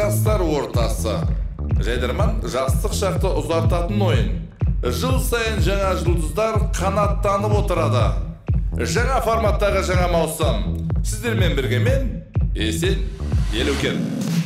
жастар ортасы. Жайдарман жастық шақты ұзартатын ойын. Жыл сайын жаңа жұлдыздар қанаттанып отырады. Жаңа форматтағы жаңа маусым. Сіздермен бірге мен, Есен Елеукен.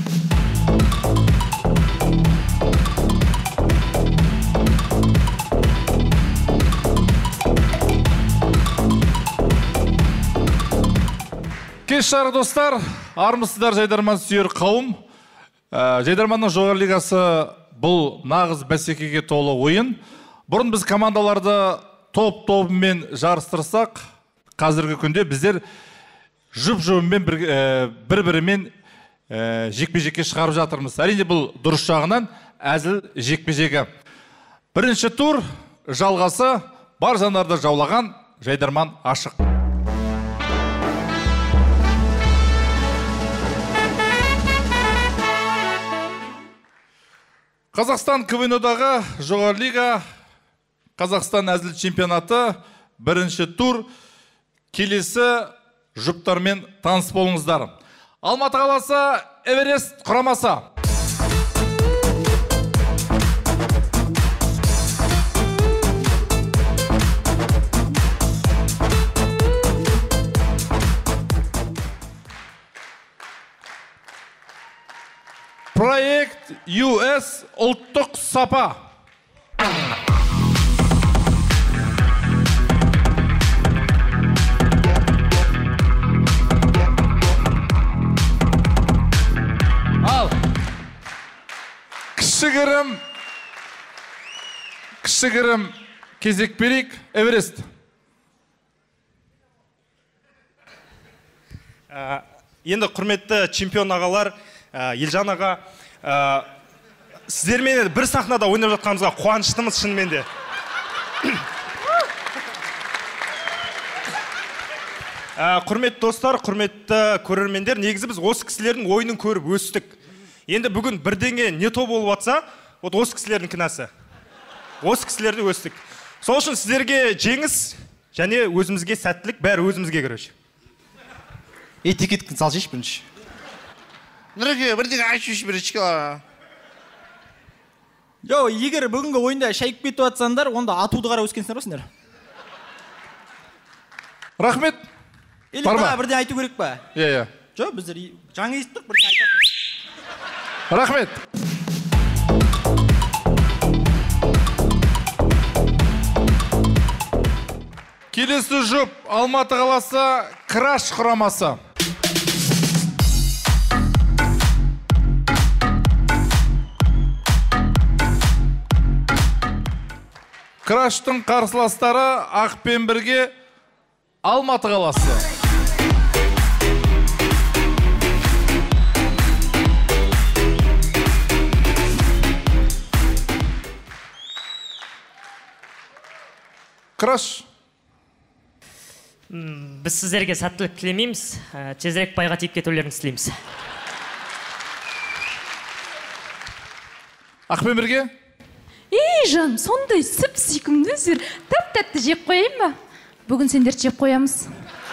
Кеш жарық достар, армысыздар жайдарман сүйер қауым. Жайдарманның жоғары лигасы бұл нағыз бәсекеге толы ойын. Бұрын біз командаларды топ-тобымен жарыстырсақ, қазіргі күнде біздер жұп-жұбымен бір-бірімен жекпе-жекке шығарып жатырмыз. Әрине бұл дұрыс жағынан әзіл жекпе-жегі. Бірінші тур жалғасы бар жандарды жаулаған жайдарман ашық. Қазақстан КВН-дағы жоғары лига Қазақстан әзіл чемпионаты бірінші тур келесі жұптармен таныс болыңыздар. Алматы қаласы Эверест құрамасы. Проект US ұлттық сапа. Ал. Кішігірім кезек берейік. Эверест. Енді құрметті чемпион ағалар, Елжан аға, сіздермен бір сахнада ойнап жатқанымызға қуаныштымыз шынымен де. Құрметті достар, құрметті көрермендер, негізі біз осы кісілердің ойынын көріп өстік. Енді бүгін бірдеңе не топ болып атса, осы кісілердің кінәсі. Осы кісілерді өстік. Сол үшін сіздерге жеңіс және өзімізге сәттілік, бәрі өзімізге көреш. Этикеткін сал жеш бірінші. Нұреке, бірдегі айшуш бірінші кала. Жо, егер бүгінгі ойында шайып кетіп атсаңдар, онда атуды қара өскенсіңдер осыңдар. Рахмет. Или бірден айту керек па? Иә. Жо, біздер жаңа естік, бірден айтасыз. Рахмет. Келесі жұп Алматы қаласы Краш құрамасы. Краштың қарсыластары Ақпен бірге Алматы қаласы. Краш. Біз сіздерге сәттілік тілемейміз, тезірек пайға тиіп кетулерін тілейміз. Ақпен бірге? Жан, сондай сүп-сүйкімді өздер тәп-тәтті жеп қойайын ба? Бүгін сендер жеп қоямыз.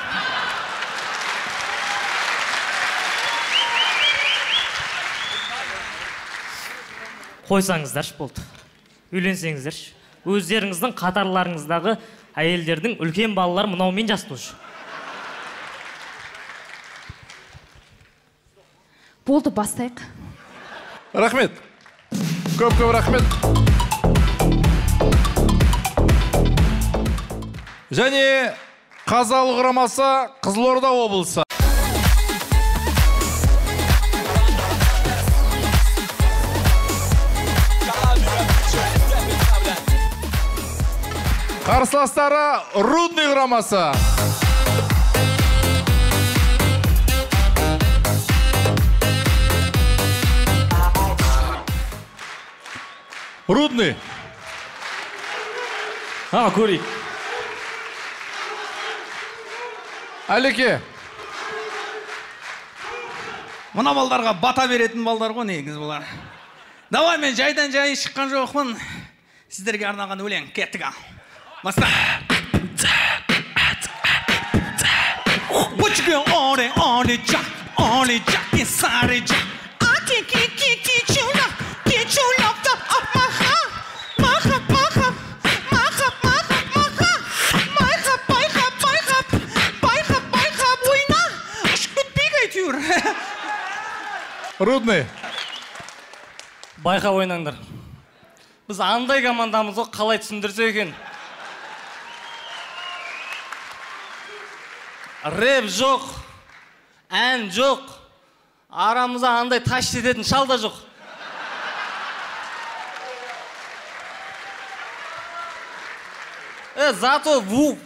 Қойсаңыздаршы болды. Үйленсеңіздерші. Өздеріңіздің қатарларыңыздағы әйелдердің үлкен балалар мынаумен жасты ұш. Болды, бастайық. Рахмет. Көп-көп рахмет. Және Қазалы құрамасы Қызылорда облысы. Қарсыластары Рудный құрамасы. Рудный. Көрейік. Әлеке. Мұна балдарға бата беретін балдар ғой негіз бұлар. Давай, мен жайдан жайы шыққан жоқпын. Сіздерге арнаған өлең, кеттік ал. Баста. What you gonna on it, Jack inside it, Jack. I can't Рудный. Байқа ойнаңдар. Біз андай командамыз ғой, қалай түсіндірсе екен. Рэп жоқ, ән жоқ, арамызда андай таш ететін шал да жоқ. Зато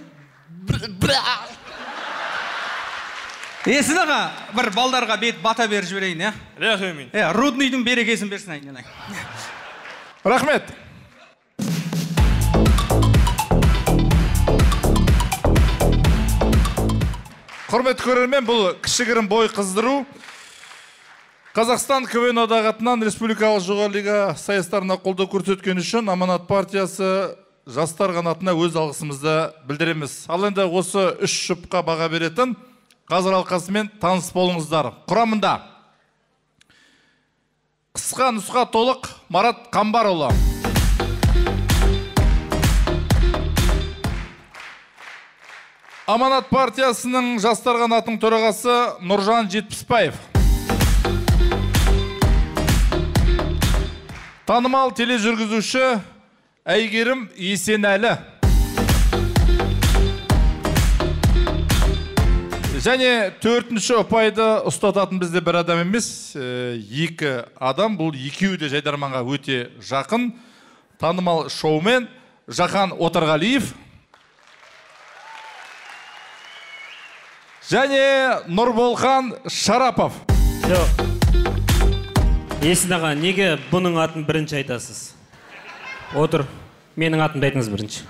Есін аға, бір балдарға бет бата беріп жіберейін, е? Рахмет. Рудныйдың берекесін берсін айналайын. Рахмет. Құрметті көрермен, бұл кішігірім бой қыздыру. Қазақстан КВН одағы атынан республикалық жоғары лига сайыстарына қолдау көрсеткен үшін Аманат партиясы жастар қанатына өз алғысымызды білдіреміз. Ал енді осы 3 жұпқа баға беретін қазір алқасымен таныс болыңыздар. Құрамында қысқа нұсқа толық Марат Қамбарұлы. Аманат партиясының жастар қанатының төрағасы Нұржан Жетпісбаев. Танымал тележүргізуші Әйгерім Есенәлі. Және 4-ші ұпайды ұстататын бізде бір адам емес, 2 адам. Бұл екеуі де жайдарманға өте жақын. Танымал шоумен Жақан Отарғалиев. Және Нұрболхан Шарапов. Есін аға, неге бұның атын бірінші айтасыз? Отыр, менің атымды айтыңыз бірінші.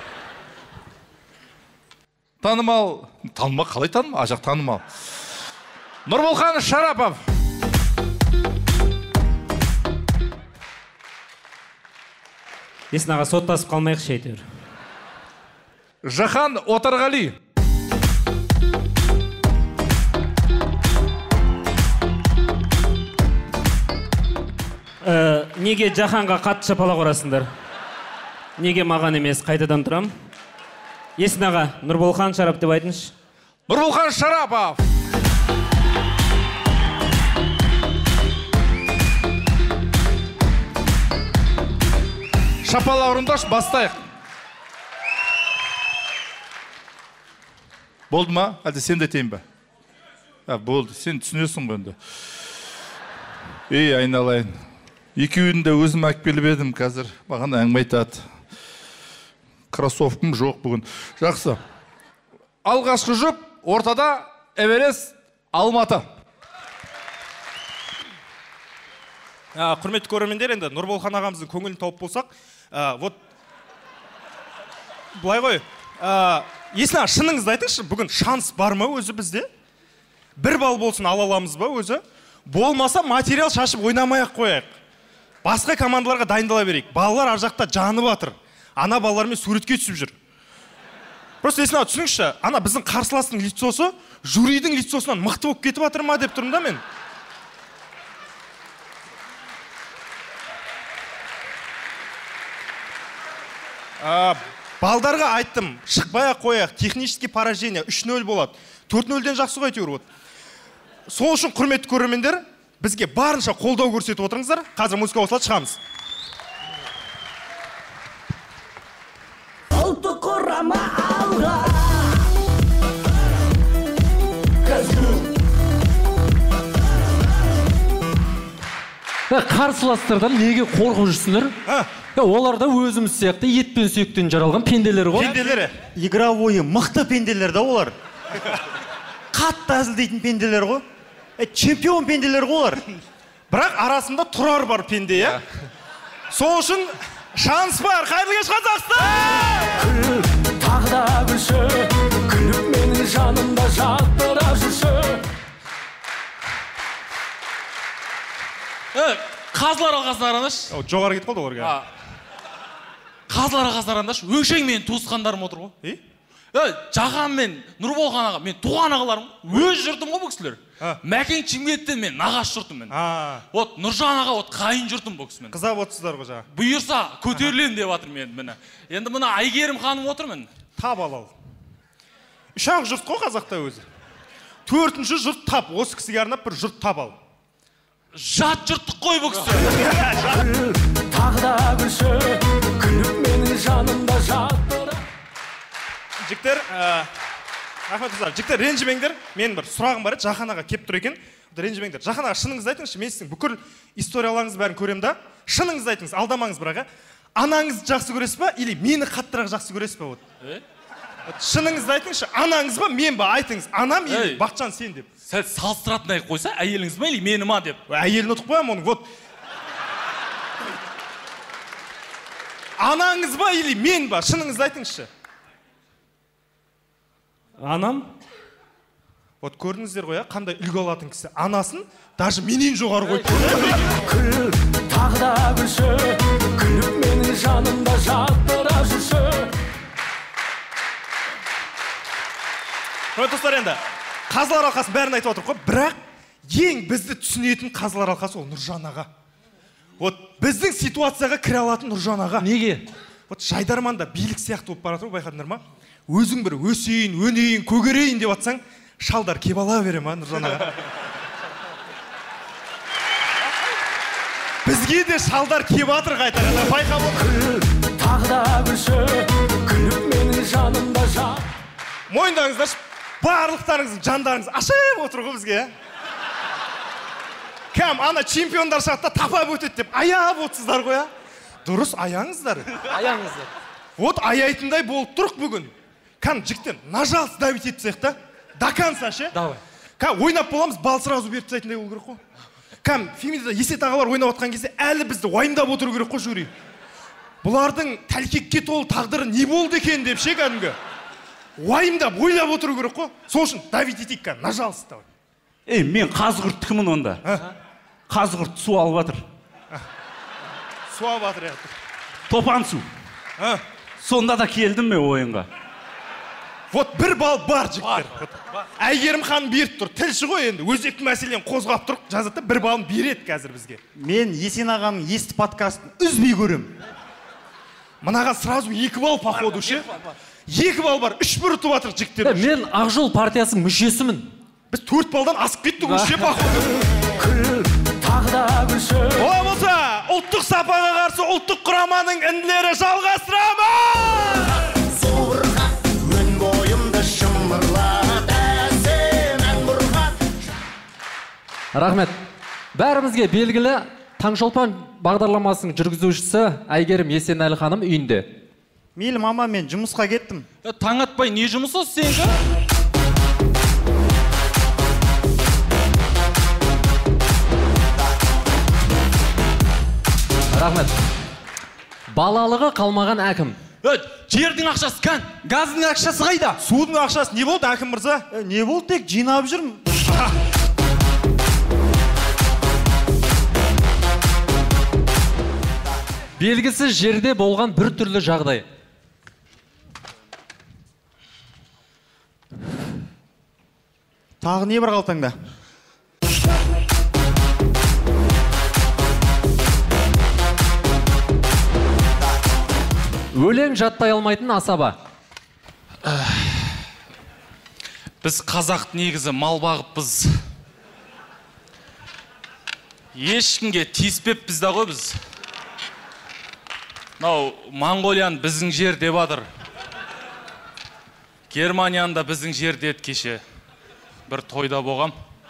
Танымал, қалай танымал? Ажақ танымал. Нұрболхан Шарапов. Есін аға, соттасып қалмайық шейтер. Жақан Отарғали. Неге Жаханға қатты шапалақ ұрасыңдар? Неге маған емес, қайтадан тұрам? Есін аға, Нұрболхан Шарап деп айтыңыз. Нұрболхан Шарапов. Шапалақ ұрындаш, бастайық. Болды ма? Әлде сен де тейін ба? Болды, сен түсінесің ғой енді. Айналайын. Екеуін де өзім әкпеліп едім, қазір маған әңгіме айтады. Кроссовкім жоқ бүгін. Жақсы. Алғашқы жұп, ортада Эверест Алматы. Құрметті көрермендер, енді Нұрболхан ағамыздың көңілін тауып болсақ, вот былай ғой, есін аға, шыныңызды айтыңызшы, бүгін шанс бар ма өзі бізде? 1 балл болсын ала аламыз ба өзі? Болмаса материал шашып ойнамай-ақ қояйық. Басқа командаларға дайындала берейік. Балалар ар жақта жаны батыр. Ана балалармен суретке түсіп жүр. Просто есін аға, түсініңізші, ана біздің қарсыластың лицосы жюридің лицосынан мықты болып кетіп жатыр ма деп тұрмын да мен. Балдарға айттым, шықпай-ақ қояйық, технический поражение 3-0 болады. 4-0-ден жақсы ғой әйтеуір. Сол үшін құрметті көрермендер, бізге барынша қолдау көрсетіп отырыңыздар. Қазір музыка қосылады, шығамыз. Ұлттық құрама алға. Қарсыластардан неге қорқып жүрсіңдер? Олар да өзіміз сияқты ет пен сүйектен жаралған пенделер ғой. Пенделері. Игровой мықты пенделер да олар. Қатты әзілдейтін пенделер ғой. Чемпион пенделер ғой олар. Бірақ арасында тұрар бар пенде, я? Сол үшін шанс бар. Қайырлы кеш Қазақстан! Тағда күлші, күліп менің жанымда жаттыра жүрші. Қазылар алғасын арандаш. Жоғары кетіп қалды оларға. Қазылар алғасын арандаш. Өңшең мен туысқандарым отыр ғой. Жақан мен Нұрболхан аға, мен туған ағаларым. Өз жұртым ғой бұл кісілер. Мәкең Шымкенттен мен нағаш жұртымын. Вот Нұржан аға вот қайын жұртым бұл кісімен. Қызап отырсыздар ғой жаңа. Бұйырса көтерілем деп жатыр мен міне. Енді мына Айгерім ханым отырмын. Тап алал. 3-ақ жұрт қой қазақта өзі. 4-ші жұрт тап. Осы кісіге арнап бір жұрт тап ал. Жат жұрттық қой бұл кісі. Тағда күші, күліп менің жанымда жаттыр. Жіктер, рахмет қыздар. Жіктер, ренжімеңдер. Мен бір сұрағым бар еді, Жахан аға кеп тұр екен. Ренжімеңдер. Жахан аға, шыныңызды айтыңызшы, мен сіздің бүкіл историяларыңызды бәрін көремін да. Шыныңызды айтыңыз, алдамаңыз бірақ. Анаңызды жақсы көресіз ба, или мені қаттырақ жақсы көресіз ба? Шыныңызды айтыңызшы, анаңыз ба, мен ба, айтыңыз. Анам или Бақытжан сен деп. Сәл салыстыратындай қойса, әйеліңіз ба, или мені ма деп. Әйелін ұтып қоямын оның, вот. Анаңыз ба, или мен ба, шыныңызды айтыңызшы. Анам? Вот көрдіңіздер ғой, қандай үлгі алатын кісі. Анасын даже менен жоғары қойды. Күл, тағда күші, күліп менің жанымда жаттыра жүрші. Достар, енді қазылар алқасы бәрін айтып отыр қой, бірақ ең бізді түсінетін қазылар алқасы ол Нұржан аға. Вот біздің ситуацияға кіре алатын Нұржан аға. Неге? Вот Жайдарманда билік сияқты болып бара жатыр, байқадыңдар ма? Өзің бір өсейін, өнейін, көгерейін деп атсаң, шалдар кеп ала бере ма Нұржан аға? Бізге де шалдар кеп атыр қайтарында, байқап отыр. Тағда күші, күліп менің жанымда жат. Мойындаңыздар, барлықтарыңыздың жандарыңыз ашып отыр ғой бізге. Кәм, ана чемпиондар шақта тапап өтеді деп аяп отсыздар ғой. Дұрыс, аяңыздар. Аяңыздар. Вот аяйтындай болып тұрық бүгін. Кәм, жіктен, нажалыс давить етсек та, до конца ше? Давай. Кәм, ойнап боламыз, бал сразу беріп тастайтындай болу керек қой. Кәм, Фемидада Есет ағалар ойнап отқан кезде әлі бізді уайымдап отыру керек қой жюри. Бұлардың тәлкекке толы тағдыры не болды екен деп ше кәдімгі. Уайымдап, ойлап отыру керек қой. Сол үшін давить етейік кәм, нажалыс давай. Мен Қазығұрттікімін онда. Қазығұрт су алып жатыр. Су алып жатыр яғып. Топан су. Сонда да келдім ме ойынға? Вот бір бал бар жіктер. Әйгерім ханым беріп тұр. Тілші ғой енді. Өзекті мәселені қозғап тұрып жазады, бір балын береді қазір бізге. Мен Есен ағаның есті подкастын үзбей көрем. Мынаға сразу 2 бал походу ше. 2 бал бар, 3-1 ұтып жатыр жіктер. Мен Ақжол партиясының мүшесімін. Біз 4 балдан асып кеттік ғой ше походу. Тағда күші. Олай болса, ұлттық сапаға қарсы ұлттық құраманың үнділері жалғастырамыз! Зорға өн бойымды шымырлат, әсемен бұрғат. Рахмет. Бәрімізге белгілі Таңшолпан бағдарламасының жүргізушісі Әйгерім Есенәлі ханым үйінде. Мейлі мама, мен жұмысқа кеттім. Таң атпай не жұмыс осы сенгі? Рахмет. Балалығы қалмаған әкім. Жердің ақшасы кән? Газдың ақшасы қайда? Судың ақшасы не болды әкім мырза? Не болды, тек жинап жүрмін. Белгісіз жерде болған бір түрлі жағдай. Тағы не бір қалтаңда? Өлең жаттай алмайтын асаба. Біз қазақ негізі мал бағыппыз. Ешкімге тиіспеппіз да ғой біз. Монғолиян біздің жер деп адыр. Германиян да біздің жер дед кеше. Бір тойда болғам.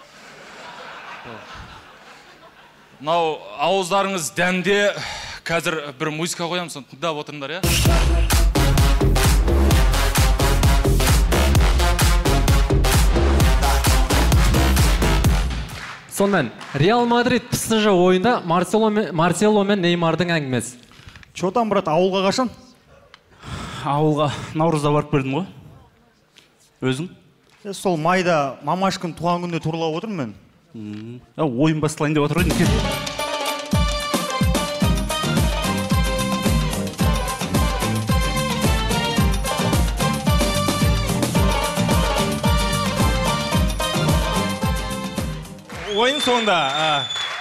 Ауыздарыңыз дәмде, қазір бір музыка қоям, сон тыңдап отырыңдар, я? Сонымен, Реал Мадрид PSG ойында Марсело мен Неймардың әңгімесі. Чотан, брат, ауылға қашан? Ауылға наурызда барып бердім ғой. Өзің? Сол майда мамашкін туған күнде турлап отырмын мен. Ойын бастылайын деп отыр ойын. соңында.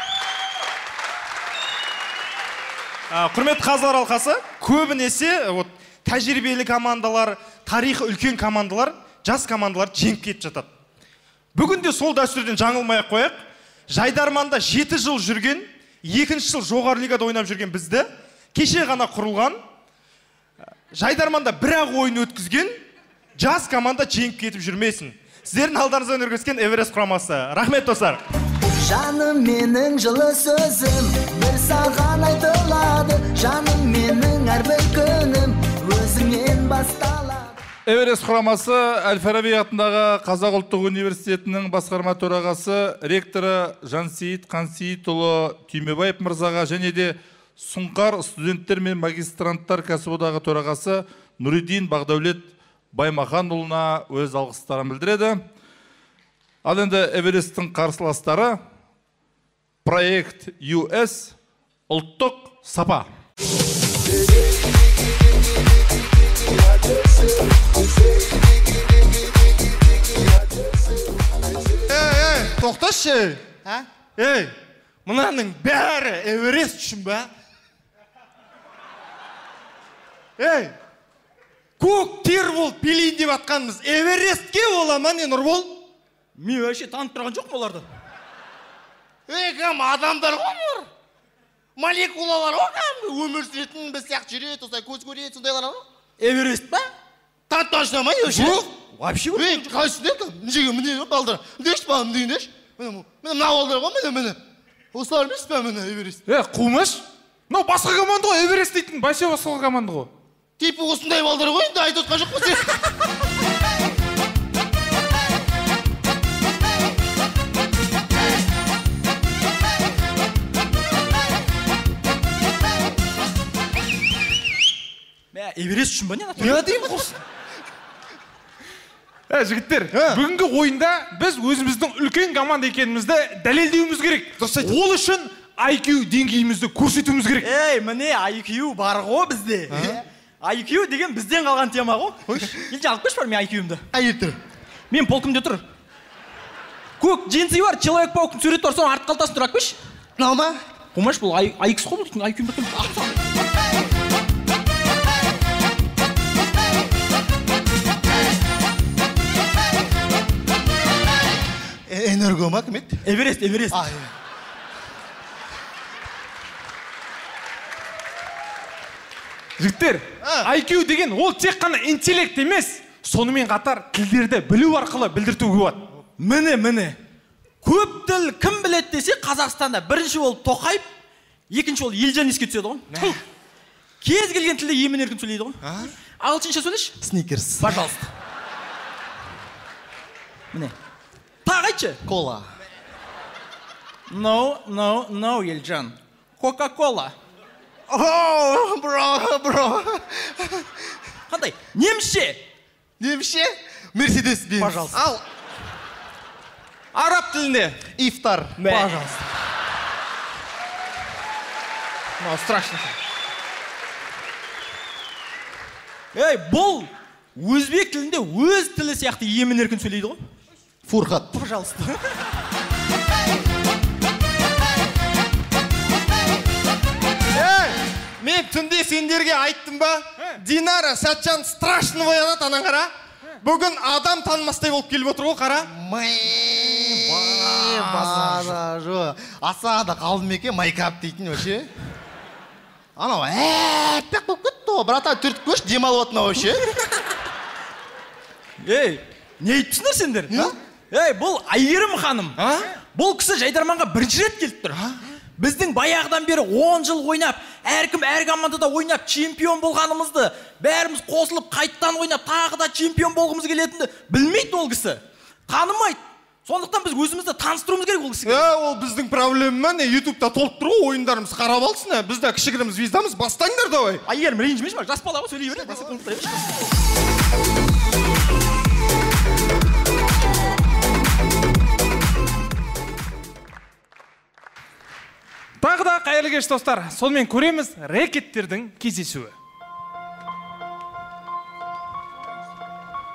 Құрметті қазылар алқасы, көбінесе тәжірибелі командалар, тарихы үлкен командалар, жас командалар жеңіп кетіп жатады. Бүгінде сол дәстүрден жаңылмай-ақ қояйық. Жайдарманда 7 жыл жүрген, 2-ші жыл жоғары лигада ойнап жүрген бізді, кеше ғана құрылған, Жайдарманда бір-ақ ойын өткізген, жас команда жеңіп кетіп жүрмесін. Сіздердің алдарыңыздан өргізген Эверест құрамасы. Рахмет, достар. Жаным менің жылы сөзім бір саған айтылады. Жаным менің әрбір күнім өзіңнен басталады. Эверест құрамасы Әл-Фараби атындағы Қазақ ұлттық университетінің басқарма төрағасы, ректоры Жансейіт Қансейітұлы Түймебаев мырзаға және де Сұңқар студенттер мен магистранттар кәсіподағы төрағасы Нұридин Бағдәулет Баймаханұлына өз алғыстарын білдіреді. Ал енді Эвересттің қарсыластары Проект US ұлттық сапа. Тоқташы. Мынаның бәрі Эверест үшін ба? Көк тер болып пелейін деп атқанымыз Эверестке бола ма не, Нұрбол? Мен вообще танып тұрған жоқ оларды. Кәм адамдар ғой бұлар. Молекулалар ғой кәм. Өмір сүретін, біз сияқты жүреді, осылай көз көреді, сондайлар ғой. Эверест па? Точно ма? Жоқ. Вообще жоқ. Қайсында кәм? Неге міне балдар? Деш ба, міне деш? Міне мына балдар ғой, міне. Осылар емес па міне Эверест? Қумыш? Мынау басқа команда ғой, Эверест дейтін, бәсе басқа команда ғой. Типі осындай балдар ғой, енді айтып отқан жоқ қой. Эверест үшін ба не? Не деймін құрсын? Жігіттер, бүгінгі ойында біз өзіміздің үлкен команда екенімізді дәлелдеуіміз керек. Ол үшін IQ деңгейімізді көрсетуіміз керек. Міне IQ бар ғой бізде. IQ деген бізден қалған тема ғой. Елде алып көш бар мен IQ-імді. Айттыр. Мен полкымде тұр. Көк джинсы бар, Человек-пауктың суреті бар, соның арт қалтасын тұр, көш. Мынау ма? Қумаш бұл IX қой бұл IQ-імді. Энерго ма кім еді? Эверест. Жігіттер, IQ деген ол тек қана интеллект емес, сонымен қатар тілдерді білу арқылы білдіртуге болады. Міне. Көп тіл кім біледі десе, Қазақстанда бірінші ол Тоқаев, екінші ол Елжан еске түседі ғой. Кез келген тілде емін-еркін сөйлейді ғой. Ағылшынша сөйлеші? Сникерс. Пожалуйста. Міне. Тағы айтшы? Кола. No, Елжан. Кока-кола. Бро. Қандай? Немше? Мерседес-Бенц. Пожалуйста. Ал. Араб тілінде. Ифтар. Пожалуйста. Страшно. Бұл өзбек тілінде өз тілі сияқты емін-еркін сөйлейді ғой. Фурхат. Пожалуйста. Мен түнде сендерге айттым ба? Динара Сәтжан страшно боянады, анан қара. Бүгін адам танымастай болып келіп отыр ғой, қара. База жо. Асада қалдым екен, майкап дейтін өше. Анау әппек болып кетті, брата түртіп көш, демалып отын өше. Не айттысыңдар сендер? Бұл Айгерім ханым. Бұл кісі Жайдарманға бірінші рет келіп тұр. Біздің баяғыдан бері 10 жыл ойнап, әркім әр командада ойнап, чемпион болғанымызды, бәріміз қосылып, қайттан ойнап, тағы да чемпион болғымыз келетінді білмейді ол кісі. Танымайды. Сондықтан біз өзімізді таныстыруымыз керек ол кісіге. Ол біздің проблема не? YouTube-та толып тұр ғой, ойындарымыз қарап алсын. Біз де кішігірім звездамыз, бастаңдар давай. Айгерім ренжімеші ма? Жас бала ғой, сөйлей береді. Тағы да қайырлы кеш достар. Сонымен көреміз рэкеттердің кездесуі.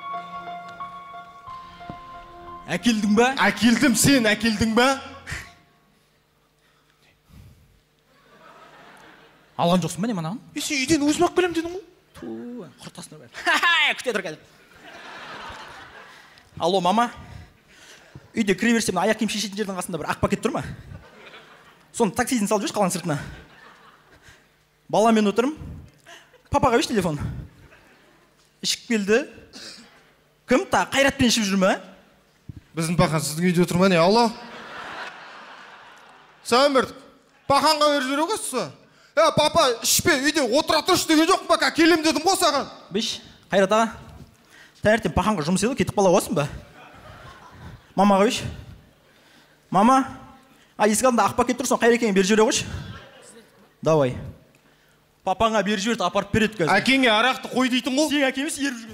Әкелдің ба? Әкелдім, сен әкелдің ба? Алған жоқсын ба не манағын? Сен үйден өзім ақ келем дедің ғой. Ту, құртасына бәрі. Күте тұр қазір. Алло, мама. Үйде кіре берсем, аяқ киім шешетін жердің қасында бір ақ пакет тұр ма? Соны таксиін салып жүрші қалған сыртына. Баламен отырым. Папаға өш телефон. Ішіп келді. Кім? Қайратпен ішіп жүр ма? Біздің Пақан сіздің үйде отыр ма не? Алло? Сәмірдік. Пақанға беріп жүре қойсыз. Папа, ішпе, үйде отыра тұршы деген жоқ па, келем дедім ғой саған. Биш, Қайрат аға. Таңертең Пақанға жұмыс еді, кетіп қала қойсын ба? Мамаға өш. Мама, есік алдында ақ пакет тұрсын, Қайрекеңе беріп жүре қойшы. Давай. Папаңа беріп жіберді, апарып береді қазір. Әкеңе арақты қой дейтін ғой. Сен әкеміз еріп жүрген.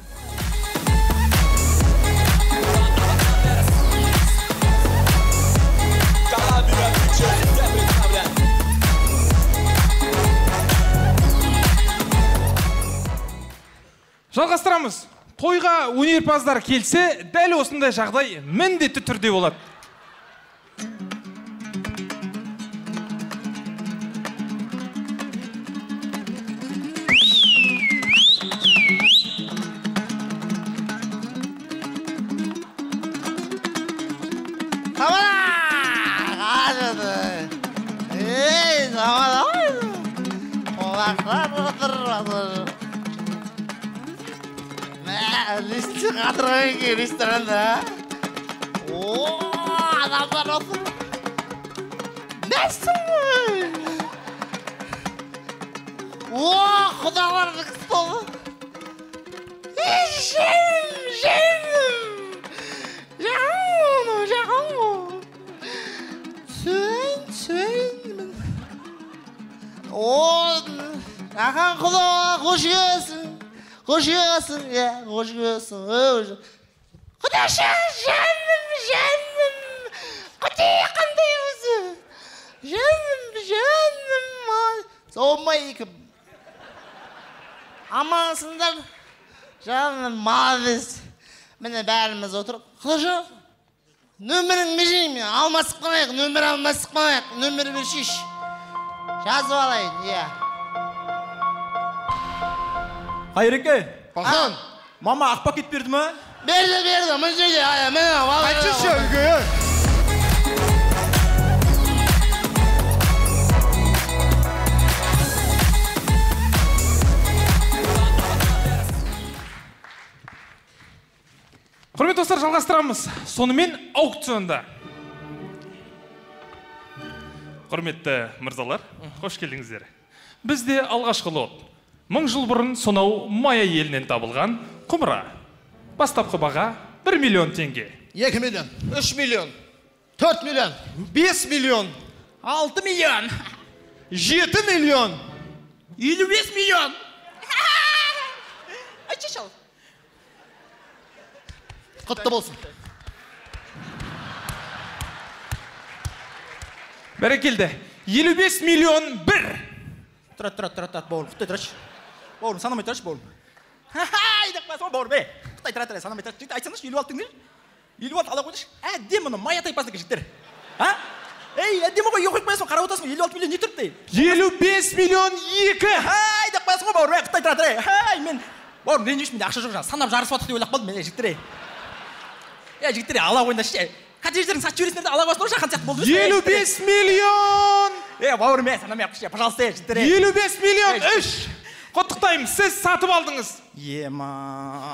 Жалғастырамыз. Тойға өнерпаздар келсе, дәл осындай жағдай міндетті түрде болады. Листі қатырған екен ресторанда. Адамдар отыр. Нәсің ғой? Құдалардың столы. Жағым. Сөйін. Ақан құдаға қош келсін. Қош келсің, қош келсің. Құдаша, жаным. Құдай қандай өзі. Жаным. Соғымай екім. Амансыңдар. Жаным, молодец. Міне бәріміз отырып. Құдаша, нөмірің межейін мен. Алмасып қалайық, нөмір алмасып қалайық. Нөмір бір шеш. Жазып алайын, Қайреке. Пақан. Мама ақ пакет берді ма? Берді. Мұн жерде. Қайтшы үйге. Құрметті достар, жалғастырамыз. Сонымен аукционда. Құрметті мырзалар, қош келдіңіздер. Бізде алғашқы лот. 1000 жыл бұрын сонау Майя елінен табылған құмыра. Бастапқы баға 1 миллион теңге. 2 миллион, 3 миллион, 4 миллион, 5 миллион, 6 миллион, 7 миллион, 55 миллион. Айтшы шал. Құтты болсын. Бәрекелді. 55 миллион 1. Тұра, бауырым, құттай тұраш. Бауырым, санамай тұраш, бауырым. Айдақ басыма, бауырым, құттай тұра, санамай тұраш. Жігіт, айтсаныш, 56 теңдер. 56 ала қойдыш. Әдем мұны, Майя тайпасының жігіттер. Әдем ғой, ең қойып қойасың, қарап отырсың, 56 миллион не тұрды? 55 миллион 2. Айдақ басыма, бауырым, құттай тұра. Мен, бауырым, ренжімеш, менде ақша жоқ жаңа. Санап жарысып атық деп ойлап қалдым, мен жігіттер. Жігіттер, ала қойында коттедждердің сатып жібересіңдерді ала қойсын, шақан сияқты болды. 55 миллион! Бауырым, санамай ақшы, пожалуйста, жігіттер. 55 миллион 3. Құттықтаймын, сіз сатып алдыңыз. Ема.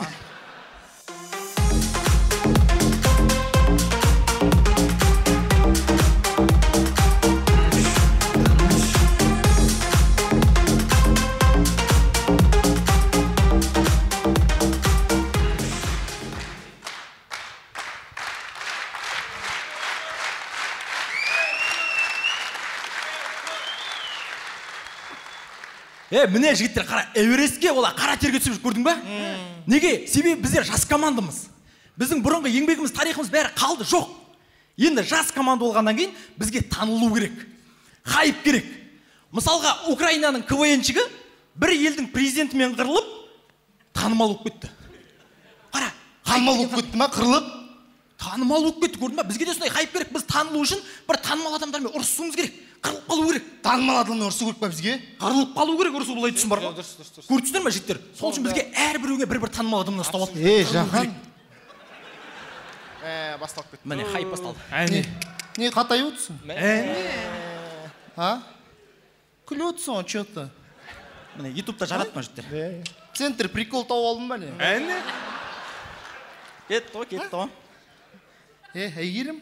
Міне жігіттер, қара, Эверестке ола қара терге түсіп көрдің ба? Неге? Себебі біздер жас командамыз. Біздің бұрынғы еңбегіміз, тарихымыз бәрі қалды, жоқ. Енді жас команда болғаннан кейін бізге танылу керек. Хайп керек. Мысалға, Украинаның КВН-шігі бір елдің президентімен қырылып, танымал болып кетті. Қара, танымал болып кетті ма, қырылып? Танымал болып кетті, көрдің ба? Бізге де сондай хайп керек. Біз танылу үшін бір танымал адамдармен ұрысуымыз керек. Қырылып қалу керек. Танымал адамдар ұрысу керек па бізге? Қырылып қалу керек ұрысу былай түсін бар ғой. Көрдіңіздер ме жігіттер? Сол үшін бізге әрбіреуге бір танымал адамнан ұстап алды. Жақан. Басталып кетті. Міне хайп басталды. Не қатайып отырсың? Күліп отырсың ғой, че-то. Міне ютубта жарады ма жігіттер? Центр прикол тауып алдың ба не? Кетті ғой. Әйгерім?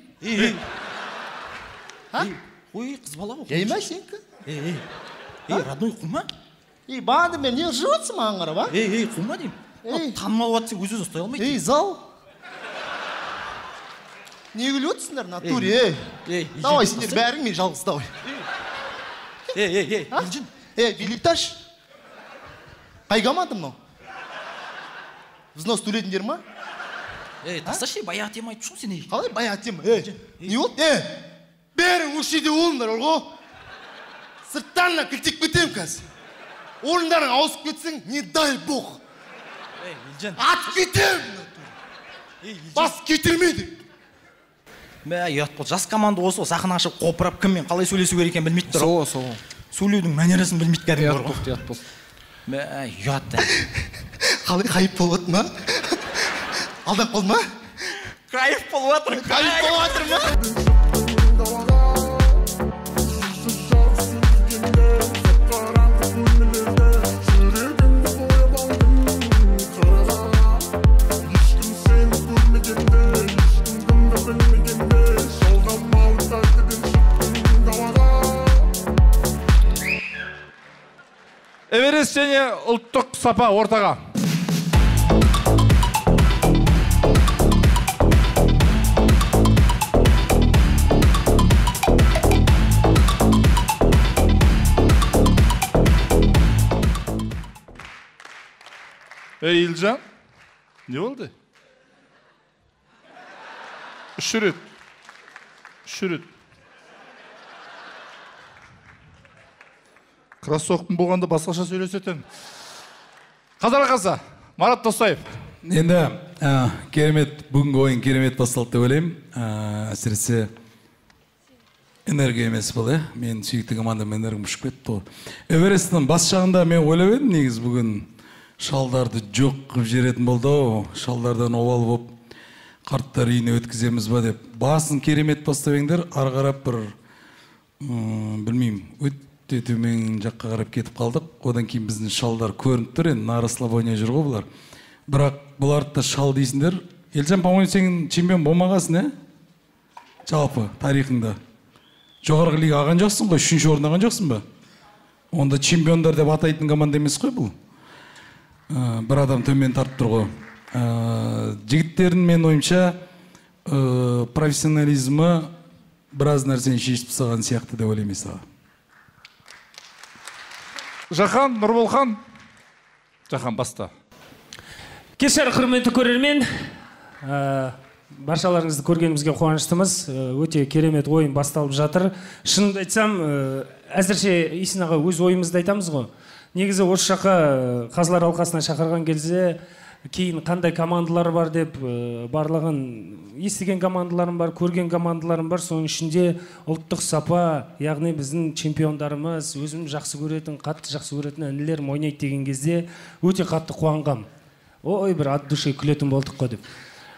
Ой, қыз бала ғой. Ей, ма сенкі? Родной құма? Бағанды мен не жып отырсың маған қарап, а? Құма деймін. Танымал отырсың, өз-өзін ұстай алмайды. Зал. Не күліп отырсыңдар, натуре, давай сендер бәрің мен жалғыз давай. Елжін. Билетташ. Қай команда мынау? Взнос төледіңдер ма? Тасташы, баяғы тема айтып шың сен. Қалай баяғы тема? Не болды? Бәрің осы жерде олыңдар, олғы? Сырттарына кілтеп кетем қазір. Орындарың ауысып кетсең, не дай бог. Ат кетем. Бас кетірмеді. Ұят бол, жас команда осы, сахна ашып қопырап кіммен қалай сөйлесу керек екен білмейді тұр. Сөйлеудің мәнерасын білмейді кәдімгі бар ғой. Ұят бол. Ұят. Қалай қайып болып отыр ма? Алдап қол ма? Қайып болып отыр. Қайып болып отыр ма? Эверест және ұлттық сапа ортаға. Елжан, не болды? Үш рет. Кроссовкың болғанда басқаша сөйлесетін. Қазір Марат Достаев. Енді керемет, бүгінгі ойын керемет басталды деп ойлаймын. Әсіресе энергия емес бұл, мен сүйікті командам энергия ұшып кетті. Эвересттің бас жағында мен ойлап едім, негіз бүгін шалдарды жоқ қып жеретін болды. Шалдардан овал болып, қарттар үйіне өткіземіз ба деп. Басын керемет бастап еңдер, арғарап бір, білмеймін, төмен жаққа қарап кетіп қалдық. Одан кейін біздің шалдар көрініп тұр, енді на расслабония жүр ғой бұлар. Бірақ бұл артта шал дейсіңдер. Елжан, по-моему, сен чемпион болмағасың, жалпы тарихыңда. Жоғарғы лига алған жоқсың ғой, 3-ші орын алған жоқсың ба? Онда чемпиондар деп атайтын команда емес қой бұл. Бір адам төмен тартып тұр ғой. Жігіттердің мен ойымша профессионализмі біраз нәрсені шешіп тастаған сияқты деп ойлаймын саған. Жақан, Нұрболхан. Жақан, баста. Кешір, құрметті көрермен. Баршаларыңызды көргенімізге қуаныштымыз. Өте керемет ойын басталып жатыр. Шынымды айтсам, әзірше Исин аға өз ойымызды айтамыз ғой. Негізі осы жаққа қазылар алқасына шақырған кезде кейін қандай командалар бар деп барлығын естіген командаларым бар, көрген командаларым бар. Соның ішінде ұлттық сапа, яғни біздің чемпиондарымыз, өзім жақсы көретін, қатты жақсы көретін әнілерім ойнайды деген кезде өте қатты қуанғам. Ой, бір от души күлетін болдық қой деп.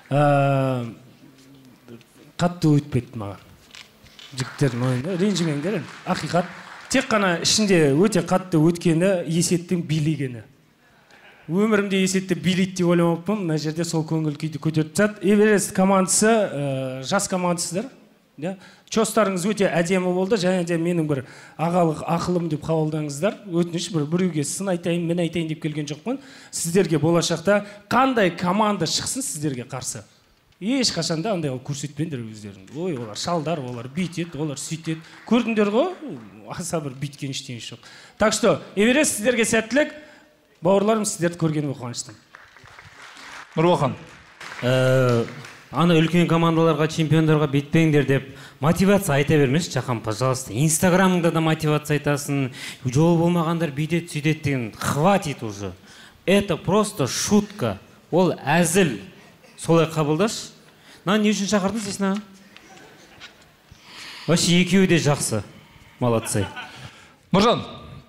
Қатты өтпеді маған. Жігіттердің ойыны, ренжімеңдер, ақиқат. Тек қана ішінде өте қатты өткені есеттің билегені. Өмірімде есетті билейді деп ойламаппын, мына жерде сол көңіл күйді көтеріп тастады. Эверест командасы, жас командасыздар. Чостарыңыз өте әдемі болды, және де менің бір ағалық ақылым деп қабылдаңыздар. Өтініш біреуге сын айтайын, мен айтайын деп келген жоқпын. Сіздерге болашақта қандай команда шықсын сіздерге қарсы. Ешқашанда андай көрсетпеңдер өздеріңді. Ой, олар шалдар, олар бүйтеді, олар сөйтеді. Көрдіңдер ғой, аса бір бүйткен ештеңе жоқ. Так что, Эверест сіздерге сәттілік. Бауырларым, сіздерді көргеніме қуаныштымын. Нұрболхан. Аны үлкен командаларға, чемпиондарға бетпеңдер деп мотивация айта бермес, Жақан, пожалуйста. Инстаграмыңда да мотивация айтасын, жол болмағандар бүйтеді, сөйтеді деген. Хватит уже. Это просто шутка. Ол әзіл. Солай қабылдаш. Не үшін шақырдыңыз, Исин аға? Вообще екеуі де жақсы. Молодцы. Нұржан.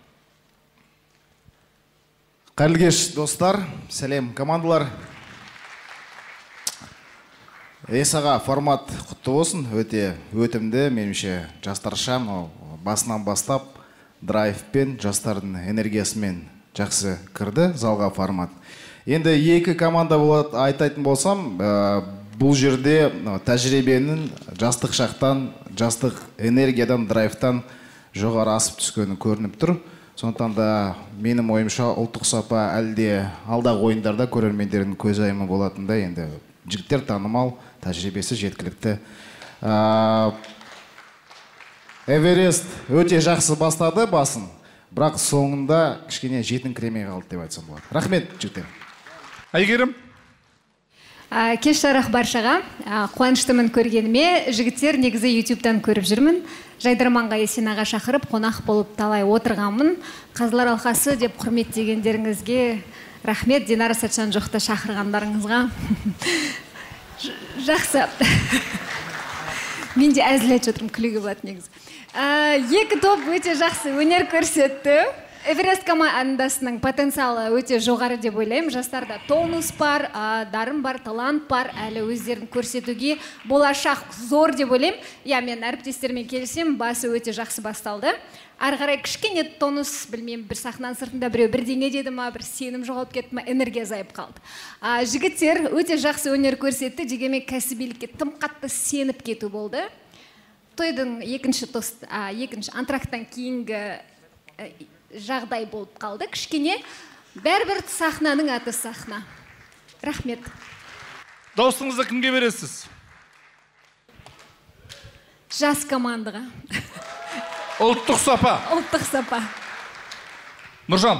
Қайырлы кеш, достар. Сәлем, командалар. Есаға формат құтты болсын. Өте өтімді, меніңше жастарша, басынан бастап драйвпен, жастардың энергиясымен жақсы кірді залға формат. Енді екі команда болады айтайтын болсам, бұл жерде тәжірибенің жастық шақтан, жастық энергиядан, драйвтан жоғары асып түскені көрініп тұр. Сондықтан да менің ойымша ұлттық сапа әлде алдағы ойындарда көрермендердің көзайымы болатындай, енді жігіттер танымал, тәжірибесі жеткілікті. Эверест өте жақсы бастады басын, бірақ соңында кішкене жетіңкіремей қалды деп айтсам болады. Рахмет, жігіттер. Әйгерім? Кеш жарық баршаға. Қуаныштымын көргеніме. Жігіттер, негізі YouTube-тан көріп жүрмін. Жайдарманға Есенаға шақырып, қонақ болып талай отырғанмын. Қазылар алқасы деп құрметтегендеріңізге рахмет. Динара Сәтжан жоқта шақырғандарыңызға. Жақсы. Мен де әзіл айтып отырмын, күлуге болады негізі. Екі топ өте жақсы өнер көрсетті. Эверест командасының потенциалы өте жоғары деп ойлаймын. Жастарда тонус бар, дарын бар, талант бар, әлі өздерін көрсетуге болашақ зор деп ойлаймын. Мен әріптестермен келісем, басы өте жақсы басталды. Ары қарай кішкене тонус, білмеймін, бір сахнаның сыртында біреу бірдеңе деді ма, бір сенім жоғалып кетті ма, энергия азайып қалды. Жігіттер өте жақсы өнер көрсетті, дегенмен кәсібилікке тым қатты сеніп кету болды. Тойдың екінші антракттан кейінгі жағдай болып қалды. Кішкене бәрібір сахнаның аты сахна. Рахмет. Дауысыңызды кімге бересіз? Жас командаға. Ұлттық сапа. Ұлттық сапа. Нұржан.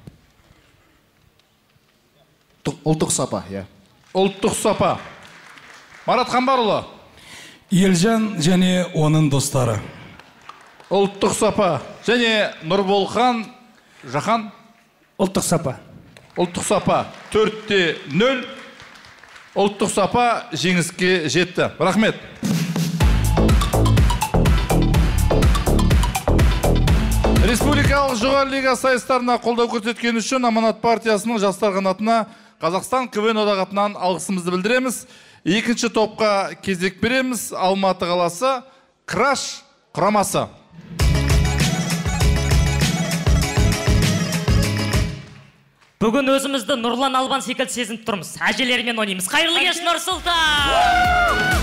Ұлттық сапа, иә. Ұлттық сапа. Марат Қамбарұлы. Елжан және оның достары. Ұлттық сапа. Және Нұрболхан Жахан. Ұлттық сапа. Ұлттық сапа. 4-0. Ұлттық сапа жеңіске жетті. Рахмет. Республикалық жоғары лига сайыстарына қолдау көрсеткен үшін Аманат партиясының жастар қанатына Қазақстан КВН одағатынан алғысымызды білдіреміз. Екінші топқа кезек береміз. Алматы қаласы Краш құрамасы. Бүгін өзімізді Нұрлан Албан секілді сезініп тұрмыз. Әжелермен ойнаймыз. Қайырлы кеш Нұрсұлтан!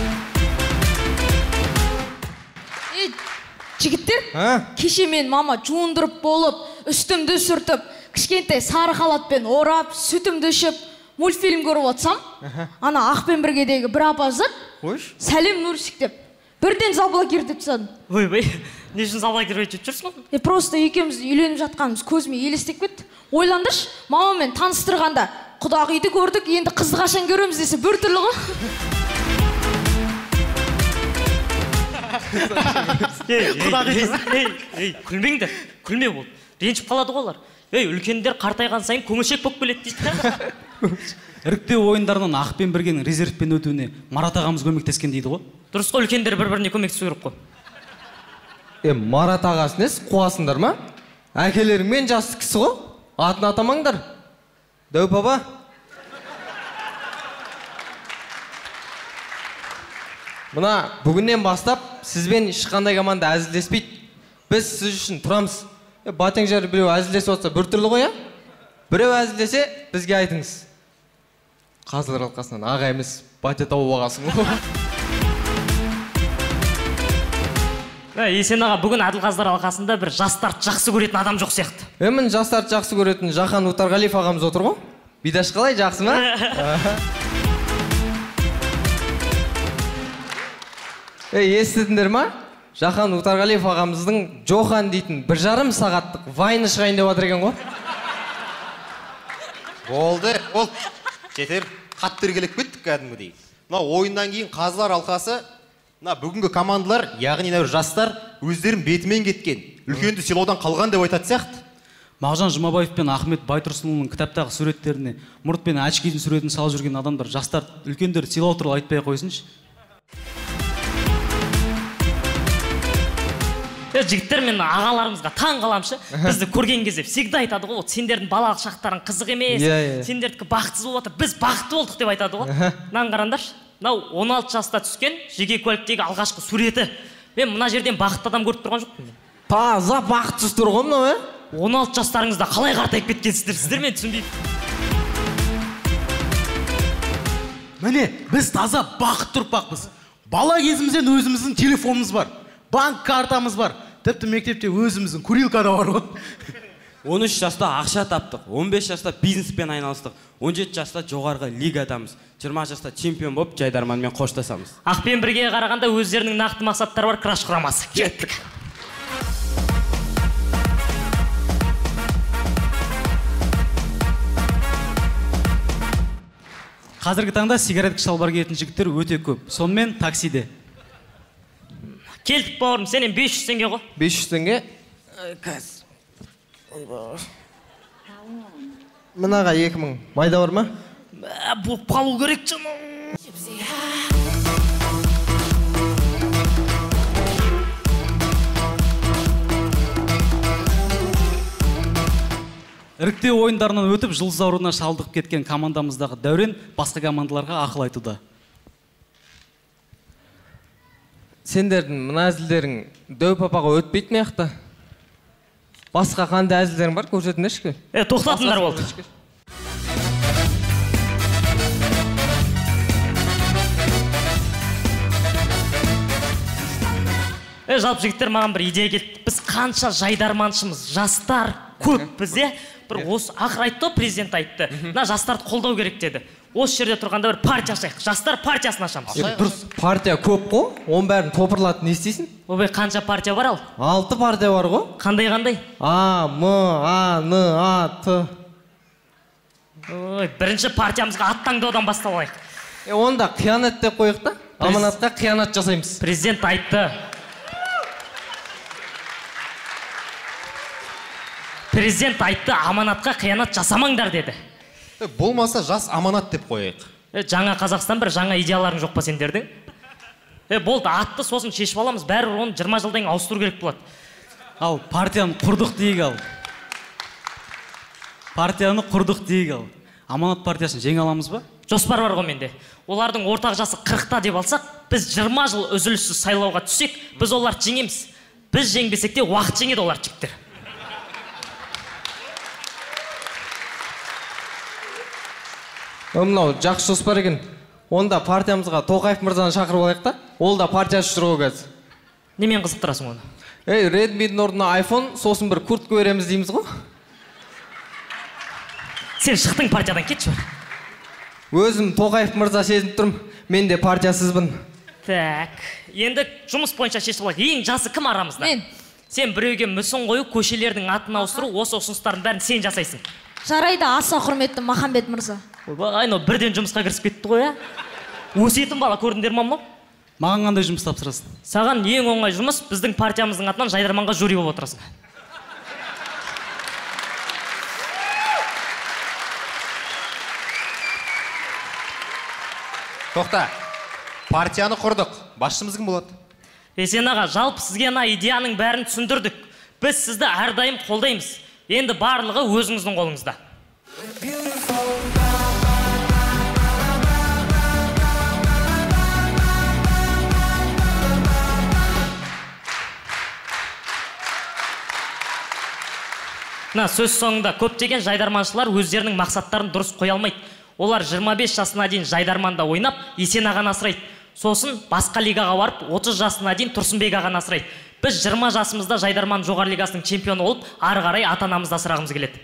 Жігіттер, кеше мен мама жуындырып болып, үстімді сүртіп, кішкентай сары халатпен орап, сүтімді ішіп, мультфильм көріп отсам, ана Ақпен біргедегі бір апазы, сәлем Нұрсик деп, бірден заблокир деп тастадым. Не үшін заблокир етіп жүрсің? Просто екеуміз үйленіп жатқанымыз көзіме елестеп кетті. Ойландыршы, мамамен таныстырғанда, құдағиды көрдік, енді қызды қашан көреміз десе бір түрлі ғой. Күлмеңдер, күлме бол. Ренжіп қалады ғолар. Үлкендер қартайған сайын көңілшек болып келеді дейді. Іріктеу ойындарынан Ақпен біргенің резервпен өтуіне Марат ағамыз көмектескен дейді ғой. Дұрыс қой, үлкендер бір-біріне көмектесу керек қой. Марат ағасын қуасыңдар ма? Әкелеріңмен жас кісі ғой. Атын атамаңдар. Дәу баба. Мына бүгіннен бастап сізбен ешқандай команда әзілдеспейді. Біз сіз үшін тұрамыз. Батың жары біреу әзілдесіп отса бір түрлі ғой, біреу әзілдесе бізге айтыңыз. Қазылар алқасынан аға емес, батя тауып ағасың ғой. Есен аға, бүгін Әділқазылар алқасында бір жастарды жақсы көретін адам жоқ сияқты. Мін жастарды жақсы көретін Жахан Утарғалиев ағамыз отыр ғой. Бидаш қалай, жақсы ма? Естідіңдер ма? Жахан Утарғалиев ағамыздың Джохан дейтін 1,5 сағаттық вайны шығайын деп отыр екен ғой. Болды, ол жетер, қатты іргелеп кеттік кәдімгідей. Мына ойыннан кейін Қазылар алқасы, мына бүгінгі командалар, яғни жастар өздерін бетімен кеткен, үлкенді сыйлаудан қалған деп айтады сияқты. Мағжан Жұмабаев пен Ахмет Байтұрсынұлының кітаптағы суреттеріне мұрт пен очкидің суретін салып жүрген адамдар, жастар үлкендер сыйлау туралы айтпай қойсыншы. Жігіттер, мен ағаларымызға таң қаламшы. Бізді көрген кезде всегда айтады ғой, сендердің балалық шақтарың қызық емес, сендердікі бақытсыз болып отыр, біз бақытты болдық деп айтады ғой. Мынаны қараңдаршы. Мынау 16 жаста түскен жеке куәліктегі алғашқы суреті. Мен мына жерден бақытты адам көріп тұрған жоқпын. Таза бақытсыз тұр ғой мынау, 16 жастарыңызда қалай қартайып кеткенсіздер, сіздер мен түсінбеймін. Міне, біз таза бақытты ұрпақпыз. Бала кезімізден өзіміздің телефонымыз бар, банк картамыз бар, тіпті мектепте өзіміздің курилка да бар ғой. 13 жаста ақша таптық, 15 жаста бизнеспен айналыстық, 17 жаста жоғарғы лигадамыз, 20 жаста чемпион болып Жайдарманмен қоштасамыз. Ақпен бірге қарағанда өздерінің нақты мақсаттары бар краш құрамасы. Кеттік. Қазіргі таңда сигаретке шалбар киетін жігіттер өте көп. Сонымен таксиде. Келдік бауырым, сенен 500 теңге ғой. 500 теңге? Мынаға 2000. Майда бар ма? Болып қалу керек жаным. Іріктеу ойындарынан өтіп, жұлдыз ауруына шалдығып кеткен командамыздағы Дәурен басқа командаларға ақыл айтуда. Сендердің мына әзілдерің Дәу папаға өтпейтін яқты. Басқа қандай әзілдерің бар, көрсетіңдерші. Тоқтатыңдар болды. Жалпы жігіттер, маған бір идея келді. Біз қанша жайдарманшымыз, жастар көппіз, бір осы ақыр айтты, президент айтты. Мына жастарды қолдау керек деді. Осы жерде тұрғанда бір партия ашайық, жастар партиясын ашамыз. Дұрыс, партия көп қой, оның бәрін топырлады, не істейсің? Обай, қанша партия бар ал? 6 партия бар ғой. Қандай? А, М, А, Н, А, Т. Бірінші партиямызға ат таңдаудан басталайық. Онда қиянат деп қойық та, аманатқа қиянат жасаймыз. Президент айтты. Президент айтты, аманатқа қиянат жасамаңдар деді. Болмаса жас аманат деп қойық. Жаңа Қазақстан бір жаңа идеяларың жоқ па сендердің? Болды, атты сосын шешіп аламыз, бәрі оны 20 жылдан ауыстыру керек болады. Ал партияны құрдық дейік ал. Партияны құрдық дейік ал. Аманат партиясын жеңе аламыз ба? Жоспар бар ғой менде. Олардың ортақ жасы 40-та деп алсақ, біз 20 жыл үзіліссіз сайлауға түссек, біз оларды жеңеміз. Біз жеңбесек те уақыт жеңеді олар жігіттер. Мынау жақсы жоспар екен. Онда партиямызға Тоқаев мырзаны шақырып алайық та, ол да партиясы жүр ғой қазір. Немен қызықтырасың оны? Redmi-дің орнына iPhone, сосын бір куртка береміз дейміз ғой. Сен шықтың партиядан кетші бар. Өзім Тоқаев мырза сезініп тұрмын, мен де партиясызбын. Так, енді жұмыс бойынша шешіп алайық. Ең жасы кім арамызда? Мен. Сен біреуге мүсін қою, көшелердің атын ауыстыру, осы ұсыныстардың бәрін сен жасайсың. Жарайды, аса құрметті Махамбет мырза. Айно, бірден жұмысқа кірісіп кетті ғой, Өсетін бала көрдіңдер ма мынау? Маған қандай жұмыс тапсырасың? Саған ең оңай жұмыс біздің партиямыздың атынан Жайдарманға жюри болып отырасың. Тоқта, партияны құрдық. Басшымыз кім болады? Сен аға, жалпы сізге ана идеяның бәрін түсіндірдік. Біз сізді әрдайым қолдаймыз. Енді барлығы өзіңіздің қолыңызда. Сөз соңында көптеген жайдарманшылар өздерінің мақсаттарын дұрыс қоя алмайды. Олар 25 жасына дейін Жайдарманда ойнап, Есен ағаны асырайды. Сосын басқа лигаға барып, 30 жасына дейін Тұрсынбек ағаны асырайды. Біз 20 жасымызда Жайдарман жоғары лигасының чемпионы болып, ары қарай ата-анамызды асырағымыз келеді.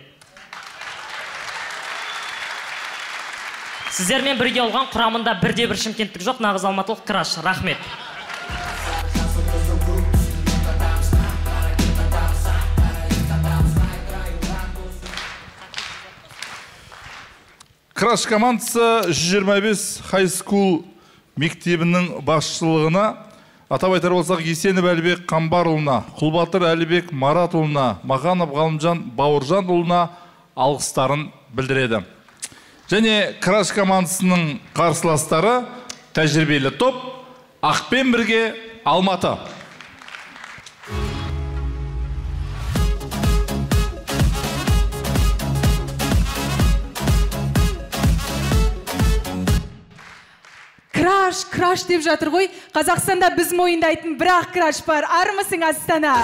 Сіздермен бірге олған құрамында бірде-бір шымкенттік жоқ, нағыз алматылық краш. Рахмет. Краш командасы 125 High School мектебінің басшылығына, атап айтар болсақ, Есенов Әлібек Қамбарұлына, Құлбатыр Әлібек Маратұлына, Маханов Ғалымжан Бауыржанұлына алғыстарын білдіреді. Және краш командасының қарсыластары тәжірибелі топ Ақпен бірге Алматы. краш деп жатыр ғой. Қазақстанда біз мойындайтын бір-ақ краш бар. Армысың Астана?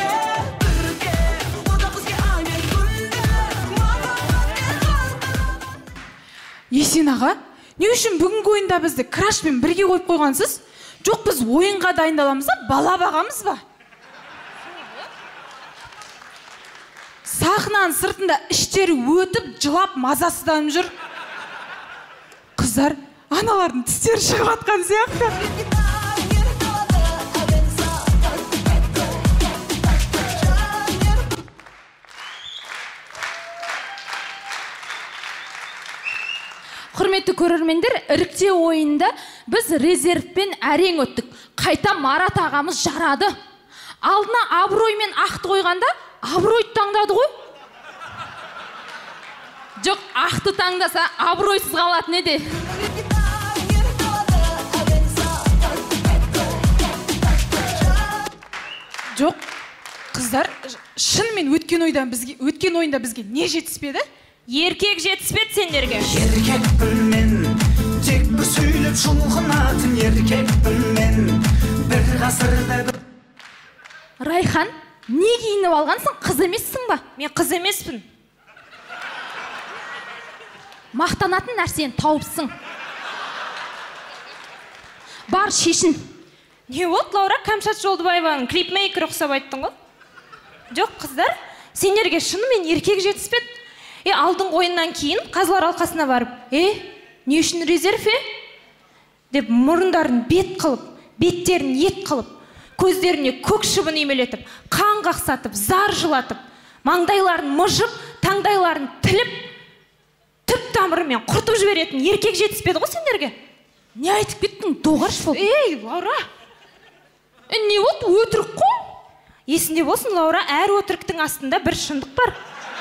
Есен аға, не үшін бүгінгі ойында бізді крашпен бірге қойып қойғансыз? Жоқ, біз ойынға дайындаламыз ба, бала бағамыз ба? Сахнаның сыртында іштері өтіп, жылап мазасызданып жүр. Қыздар, аналардың тістері шығып атқан сияқты. Құрметті көрермендер, іріктеу ойында біз резервпен әрең өттік. Қайта Марат ағамыз жарады. Алдына абырой мен ақты қойғанда, абыройды таңдады ғой. Жоқ, ақты таңдаса, абыройсыз қалады неде? Жоқ, қыздар, шынымен өткен ойында бізге не жетіспеді? Еркек жетіспеді сендерге. Еркек білмен, тек бір сөйлеп шұлғынатын еркек білмен, бір ғасырда бір... Райхан, не киініп алғансың, қыз емессің ба? Мен қыз емеспін. Мақтанатын нәрсені тауыпсың. Бар шешін. Не болды, Лаура? Кәмшат Жолдыбаеваның клипмейкер ұқсап айттың ғой? Жоқ, қыздар, сендерге шынымен еркек жетіспеді. Алдың ойыннан кейін қазылар алқасына барып, не үшін резерв, деп мұрындарын бет қылып, беттерін ет қылып, көздеріне көк шыбын емелетіп, қан қақсатып, зар жылатып, маңдайларын мұжып, таңдайларын тіліп, түп тамырымен құртып жіберетін еркек жетіспеді ғой сендерге? Не айтып кеттің, доғарш бол. Лаура, не болды, өтірік қой? Есінде болсын, Лаура, әр өтіріктің астында бір шындық бар.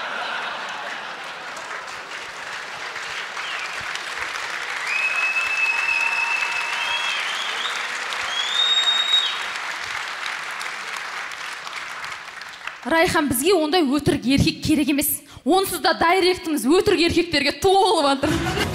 Райхан, бізге ондай өтірік еркек керек емес. Онсыз да дайректіміз өтірік еркектерге толып жатыр.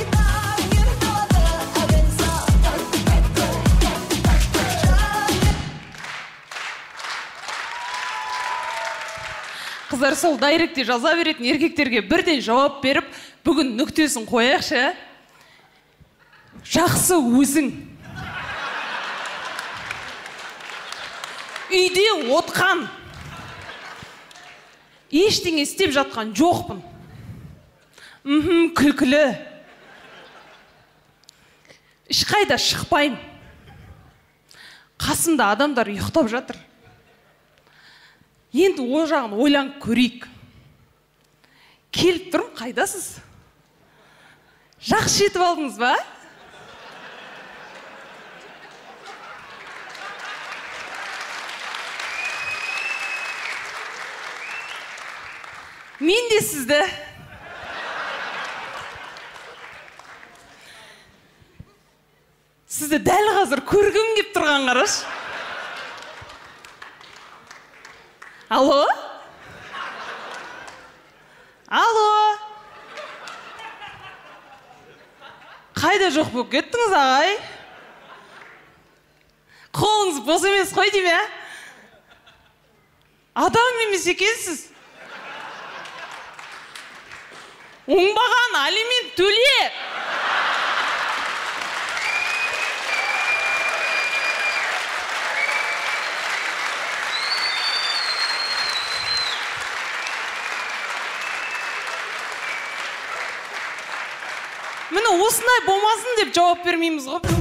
Қыздар, сол дайректе жаза беретін еркектерге бірден жауап беріп, бүгін нүктесін қояқшы. Жақсы өзің. Үйде отқан. Ештеңе істеп жатқан жоқпын. Күлкілі. Ешқайда шықпаймын. Қасымда адамдар ұйықтап жатыр. Енді о жағын ойланып көрейік. Келіп тұрым, қайдасыз? Жақсы жетіп алдыңыз ба? Мен де сізді. Сізді дәл қазір көргім кеп тұрған қараш. Алло? Алло? Қайда жоқ болып кеттіңіз, ағай? Қолыңыз бос емес қой дейм, ә? Адам емес екенсіз. Оңбаған алимент төле. Міне осындай болмасын деп жауап бермейміз ғой.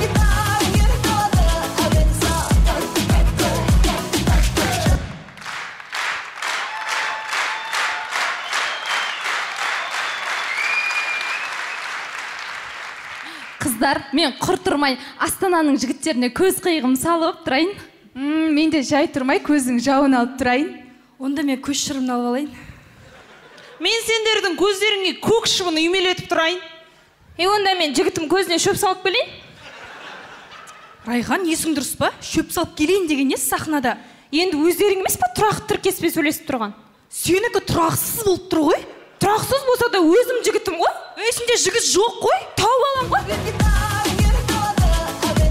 Қыздар, мен құр тұрмай Астананың жігіттеріне көз қиығым салып тұрайын. Мен де жай тұрмай көздің жауын алып тұрайын. Онда мен көз шырымын алып алайын. Мен сендердің көздеріңе көк шыбын үймелетіп тұрайын. Онда мен жігітім көзіне шөп салып келейін. Райхан, есің дұрыс па? Шөп салып келейін деген не сахнада? Енді өздерің емес па тұрақты тіркеспе сөйлесіп тұрған? Сенікі тұрақсыз болып тұр ғой? Тұрақсыз болса да өзім жігітім ғой. Есімде жігіт жоқ қой? Тауып алам ғой.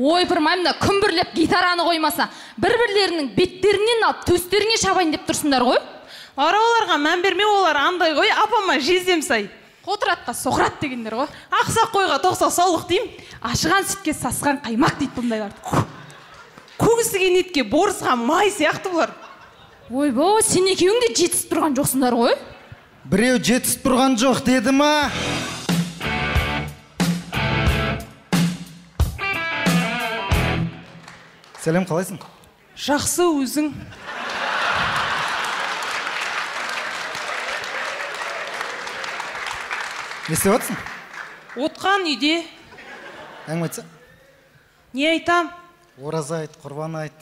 ойпырмай, мына күмбірлеп гитараны қоймаса, бір-бірлерінің беттерінен алып төстеріңе шабайын деп тұрсыңдар ғой. Ара оларға мән берме, олар андай ғой, апама жездем сай. Қотыратқа соқырат дегендер ғой. Ақсақ қойға тоқса саулық дейм. Ашыған сүтке сасқан қаймақ дейді бұндайларды. Көгісіген итке борысқан май сияқты бұлар. Ойбой, сен екеуің де жетісіп тұрған жоқсыңдар ғой. Біреу жетісіп тұрған жоқ деді ма? Сәлем, қалайсың? Жақсы, өзің. Не істеп жатсың? Отқан үйде. Әңгіме айтса? Не айтам? Ораза айт, құрбан айт.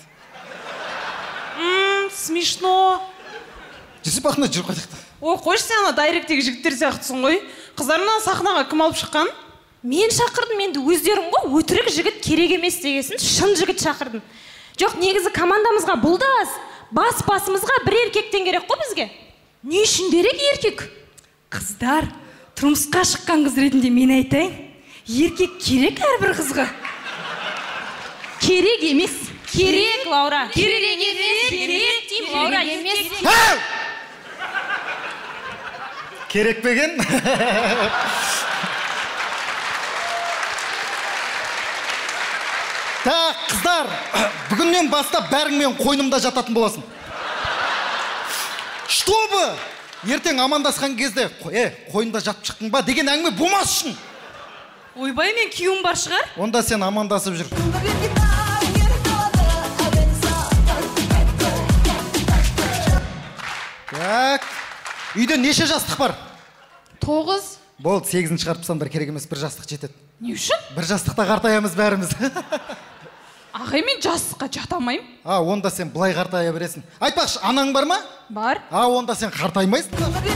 Смешно. Жүсіп ақына жүр қайтақты. Ой, қойшы сен ана дайректегі жігіттер сияқтысың ғой. Қыздарынан сахнаға кім алып шыққан? Мен шақырдым, енді өздерің ғой, өтірік жігіт керек емес дегесін, шын жігіт шақырдым. Жоқ, негізі командамызға бұл да аз. Басымызға бір еркектен керек қой бізге. Не үшін керек еркек? Қыздар, тұрмысқа шыққан қыз ретінде мен айтайын, еркек керек әрбір қызға. Керек емес. Керек, Лаура. Керек емес. Керек деймін, Лаура емес. Керек беген? Қыздар, бүгіннен бастап бәріңмен қойнымда жататын боласың. Чтобы ертең амандасқан кезде қойнымда жатып шықтың ба деген әңгіме болмас үшін. Ойбай, мен күйеуім бар шығар? Онда сен амандасып жүр. Так, үйде неше жастық бар? 9. Болды, 8-ін шығарып тастасам бір керек емес, бір жастық жетеді. Не үшін? Бір жастықта қартаямыз бәріміз. Ағай, мен жастыққа жата алмаймын. Онда сен былай қартая бересің. Айтпақшы, анаң бар ма? Бар. Онда сен қартаймайсың.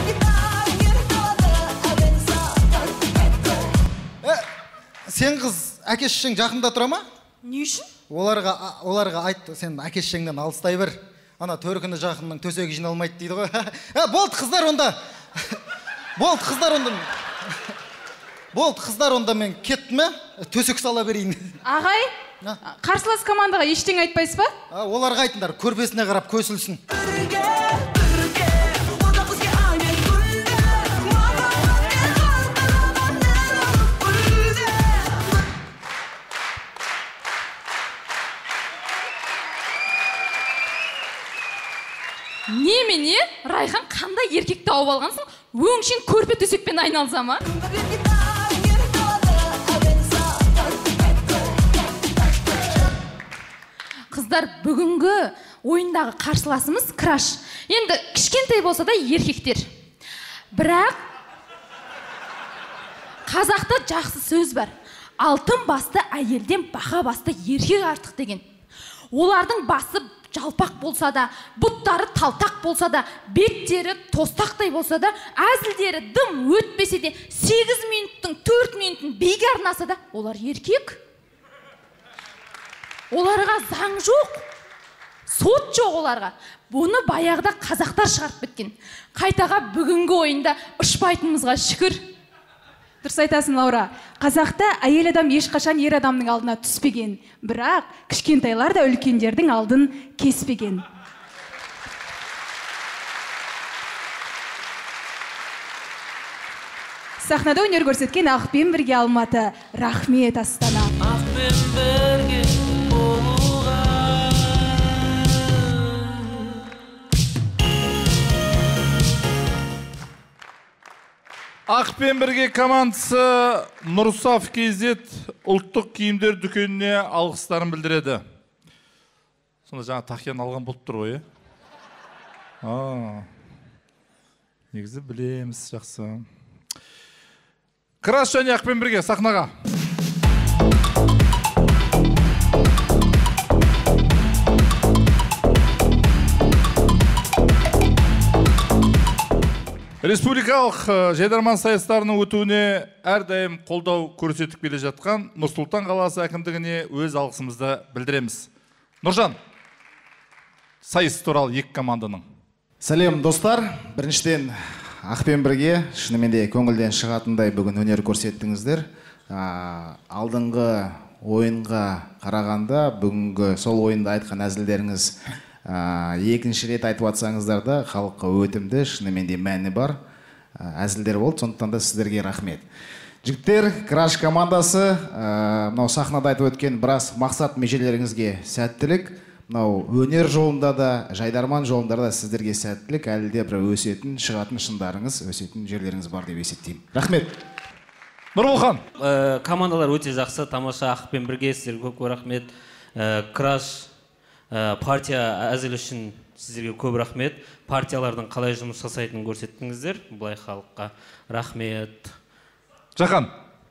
Сен қыз әке-шешең жақында тұра ма? Не үшін? Оларға айт, сен әке-шешеңнен алыстай бер. Ана төркіні жақынның төсегі жиналмайды дейді ғой. Болды, қыздар онда. Болды, қыздар онда мен кеттім ме? Төсек сала берейін. Ағай, қарсылас командаға ештеңе айтпайсыз ба? Оларға айтыңдар, көрпесіне қарап көсілсін. Немене? Райхан қандай еркек тауып алғансың? Өңшен көрпе төсекпен айналса ма? Қыздар, бүгінгі ойындағы қарсыласымыз Краш. Енді кішкентай болса да еркектер. Бірақ қазақта жақсы сөз бар. Алтын басты әйелден бақа басты еркек артық деген. Олардың басы жалпақ болса да, бұттары талтақ болса да, беттері тостақтай болса да, әзілдері дым өтпесе де, 8 минуттың 4 минутын бейге арнаса да, олар еркек. Оларға заң жоқ, сот жоқ оларға. Бұны баяғыда қазақтар шығарып біткен. Қайтаға бүгінгі ойында ұшпайтынымызға шүкір. Дұрыс айтасың, Лаура. Қазақта әйел адам ешқашан ер адамның алдына түспеген. Бірақ кішкентайлар да үлкендердің алдын кеспеген. Сахнада өнер көрсеткен Ақпен бірге Алматы. Рахмет, Астана. Ақпен бірге Ақпен бірге командасы Нұрсаф KZ ұлттық киімдер дүкеніне алғыстарын білдіреді. Сонда жаңа тақияны алған болып тұр ғой, негізі білеміз, жақсы. Краш және Ақпен бірге сахнаға. Республикалық жайдарман сайыстарының өтуіне әрдайым қолдау көрсетіп келе жатқан Нұр-Сұлтан қаласы әкімдігіне өз алғысымызды білдіреміз. Нұржан, сайыс туралы екі команданың. Сәлем достар, біріншіден Ақпен бірге шынымен де көңілден шығатындай бүгін өнер көрсеттіңіздер. Алдыңғы ойынға қарағанда бүгінгі сол ойында айтқан әзілдеріңіз екінші рет айтып жатсаңыздар да халыққа өтімді, шынымен де мәні бар әзілдер болды. Сондықтан да сіздерге рахмет. Жігіттер, Краш командасы мынау сахнада айтып өткен біраз мақсат межелеріңізге сәттілік. Мынау өнер жолында да, жайдарман жолында да сіздерге сәттілік, әлі де бір өсетін, шығатын шыңдарыңыз, өсетін жерлеріңіз бар деп есептеймін. Рахмет. Нұрболхан. Командалар өте жақсы, тамаша, Ақпен бірге, сіздерге көп рахмет. Краш партия әзіл үшін сіздерге көп рахмет. Партиялардың қалай жұмыс жасайтынын көрсеттіңіздер, бұлай халыққа рахмет. Жақан.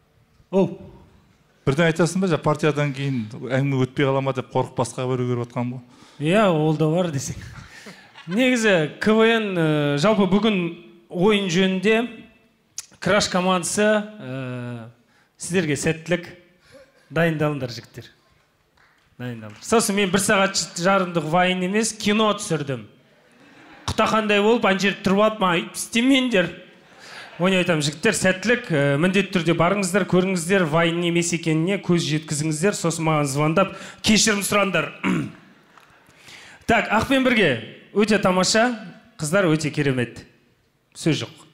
Бірден айтасың ба, партиядан кейін әңгіме өтпей қала ма деп қорқып басқа біреу көріп отқан ба? Иә, ол да бар десең. Негізі КВН жалпы бүгін ойын жөнінде Краш командасы сіздерге сәттілік, дайындалыңдар жігіттер. Сосын мен 1 сағат жарымдық вайын емес, кино түсірдім. Құтақандай болып, ана жерде тұрып алып, маған өйтіп істемеңдер. Оны айтамын, жігіттер, сәттілік, міндетті түрде барыңыздар, көріңіздер, вайын емес екеніне көз жеткізіңіздер, сосын маған звондап, кешірім сұраңдар. Так, Ақпен бірге өте тамаша, қыздар өте керемет. Сөз жоқ.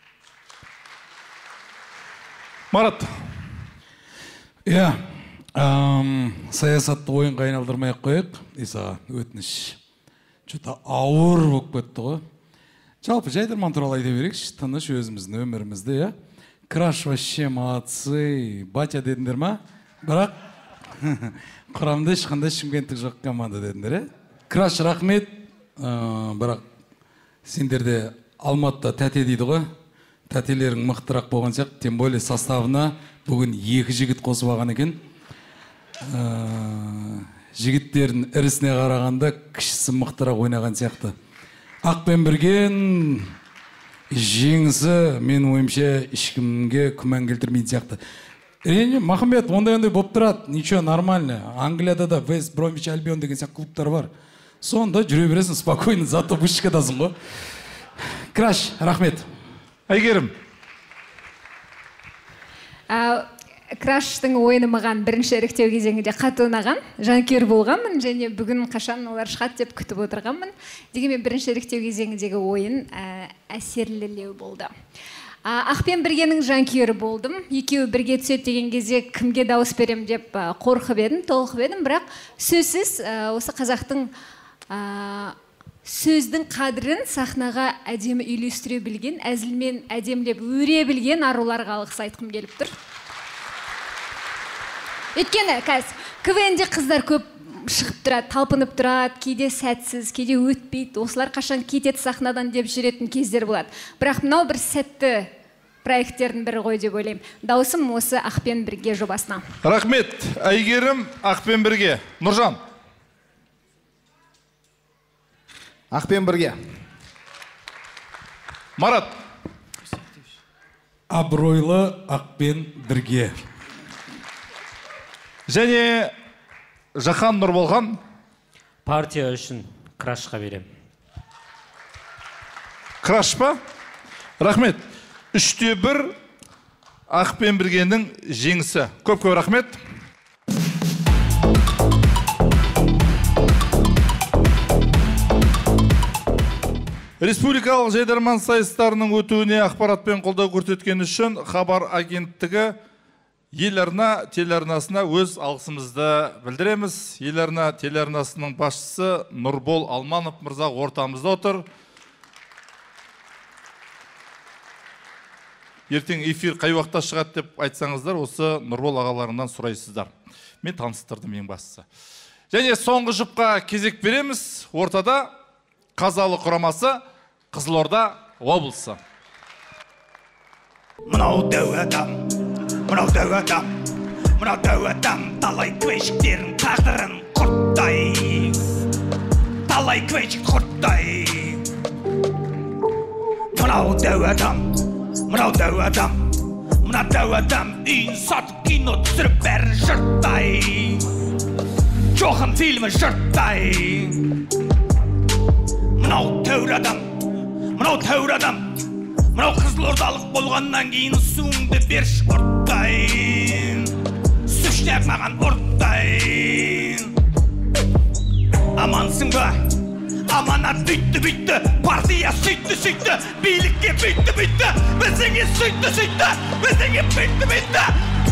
Марат. Иә, саясатты ойынға айналдырмай-ақ қояйық, Исаға өтініш. Что-то ауыр болып кетті ғой. Жалпы жайдарман туралы айта берейікші, тыныш өзіміздің өмірімізді, иә. Краш вообще молодцы, батя дедіңдер ма? Бірақ құрамда ешқандай шымкенттік жоқ команда дедіңдер, иә. Краш рахмет, бірақ сендерде Алматыда тәте дейді ғой. Тәтелерің мықтырақ болған сияқты, тем более составына бүгін 2 жігіт қосып алған екен. Жігіттердің ірісіне қарағанда кішісі мықтырақ ойнаған сияқты. Ақпен бірген жеңісі мен ойымша ешкімге күмән келтірмейтін сияқты. Әрине, Махамбет, ондай болып тұрады, ничего, нормально. Англияда да Вест Бромвич Альбион деген сияқты клубтар бар. Сонда жүре бересің спокойно, зато вышкадасың ғой. Краш, рахмет. Әйгерім. Краштың ойыны маған бірінші іріктеу кезеңінде қатты ұнаған, жанкүйер болғанмын және бүгін қашан олар шығады деп күтіп отырғанмын. Дегенмен бірінші іріктеу кезеңіндегі ойын әсерлілеу болды. Ақпен біргенің жанкүйері болдым. Екеуі бірге түседі деген кезде кімге дауыс берем деп қорқып едім, толқып едім, бірақ сөзсіз осы қазақтың сөздің қадірін сахнаға әдемі үйлестіре білген, әзілмен әдемілеп өре білген аруларға алғыс айтқым келіп тұр. Өйткені КВН-де қыздар көп шығып тұрады, талпынып тұрады, кейде сәтсіз, кейде өтпейді, осылар қашан кетеді сахнадан деп жүретін кездер болады. Бірақ мынау бір сәтті проекттердің бірі ғой деп ойлаймын. Дауысым осы Ақпен бірге жобасына. Рахмет, Әйгерім, Ақпен бірге. Нұржан. Ақпен бірге. Марат. Абыройлы Ақпен бірге. Және Жақан Нұрболхан. Партия үшін Крашқа берем. Краш па? Рахмет. 3-1 Ақпен біргенің жеңісі. Көп-көп рахмет. Республикалық жайдарман сайыстарының өтуіне ақпаратпен қолдау көрсеткен үшін Хабар агенттігі Еларна телеарнасына өз алғысымызды білдіреміз. Еларна телеарнасының басшысы Нұрбол Алманов мырза ортамызда отыр. Ертең эфир қай уақытта шығады деп айтсаңыздар, осы Нұрбол ағаларынан сұрайсыздар. Мен таныстырдым ең бастысы. Және соңғы жұпқа кезек береміз. Ортада Қазалы құрамасы, Қызылорда облысы. Мынау дәу адам, талай квешіктерін тағдырын құрттай. Талай квешік құрттай. Мынау дәу адам, үйін сатып кино түсіріп бәрін жұрттай. Жохан фильмі жұрттай. Мынау тәуір адам, мынау Қызылордалық болғаннан кейін суыңды берші ұрттай. Сүш деп маған ұрттайын. Амансың ба? Аманат бүйтті, партия сөйтті, билікке бүйтті, біздіңе сөйтті, біздіңе бүйтті.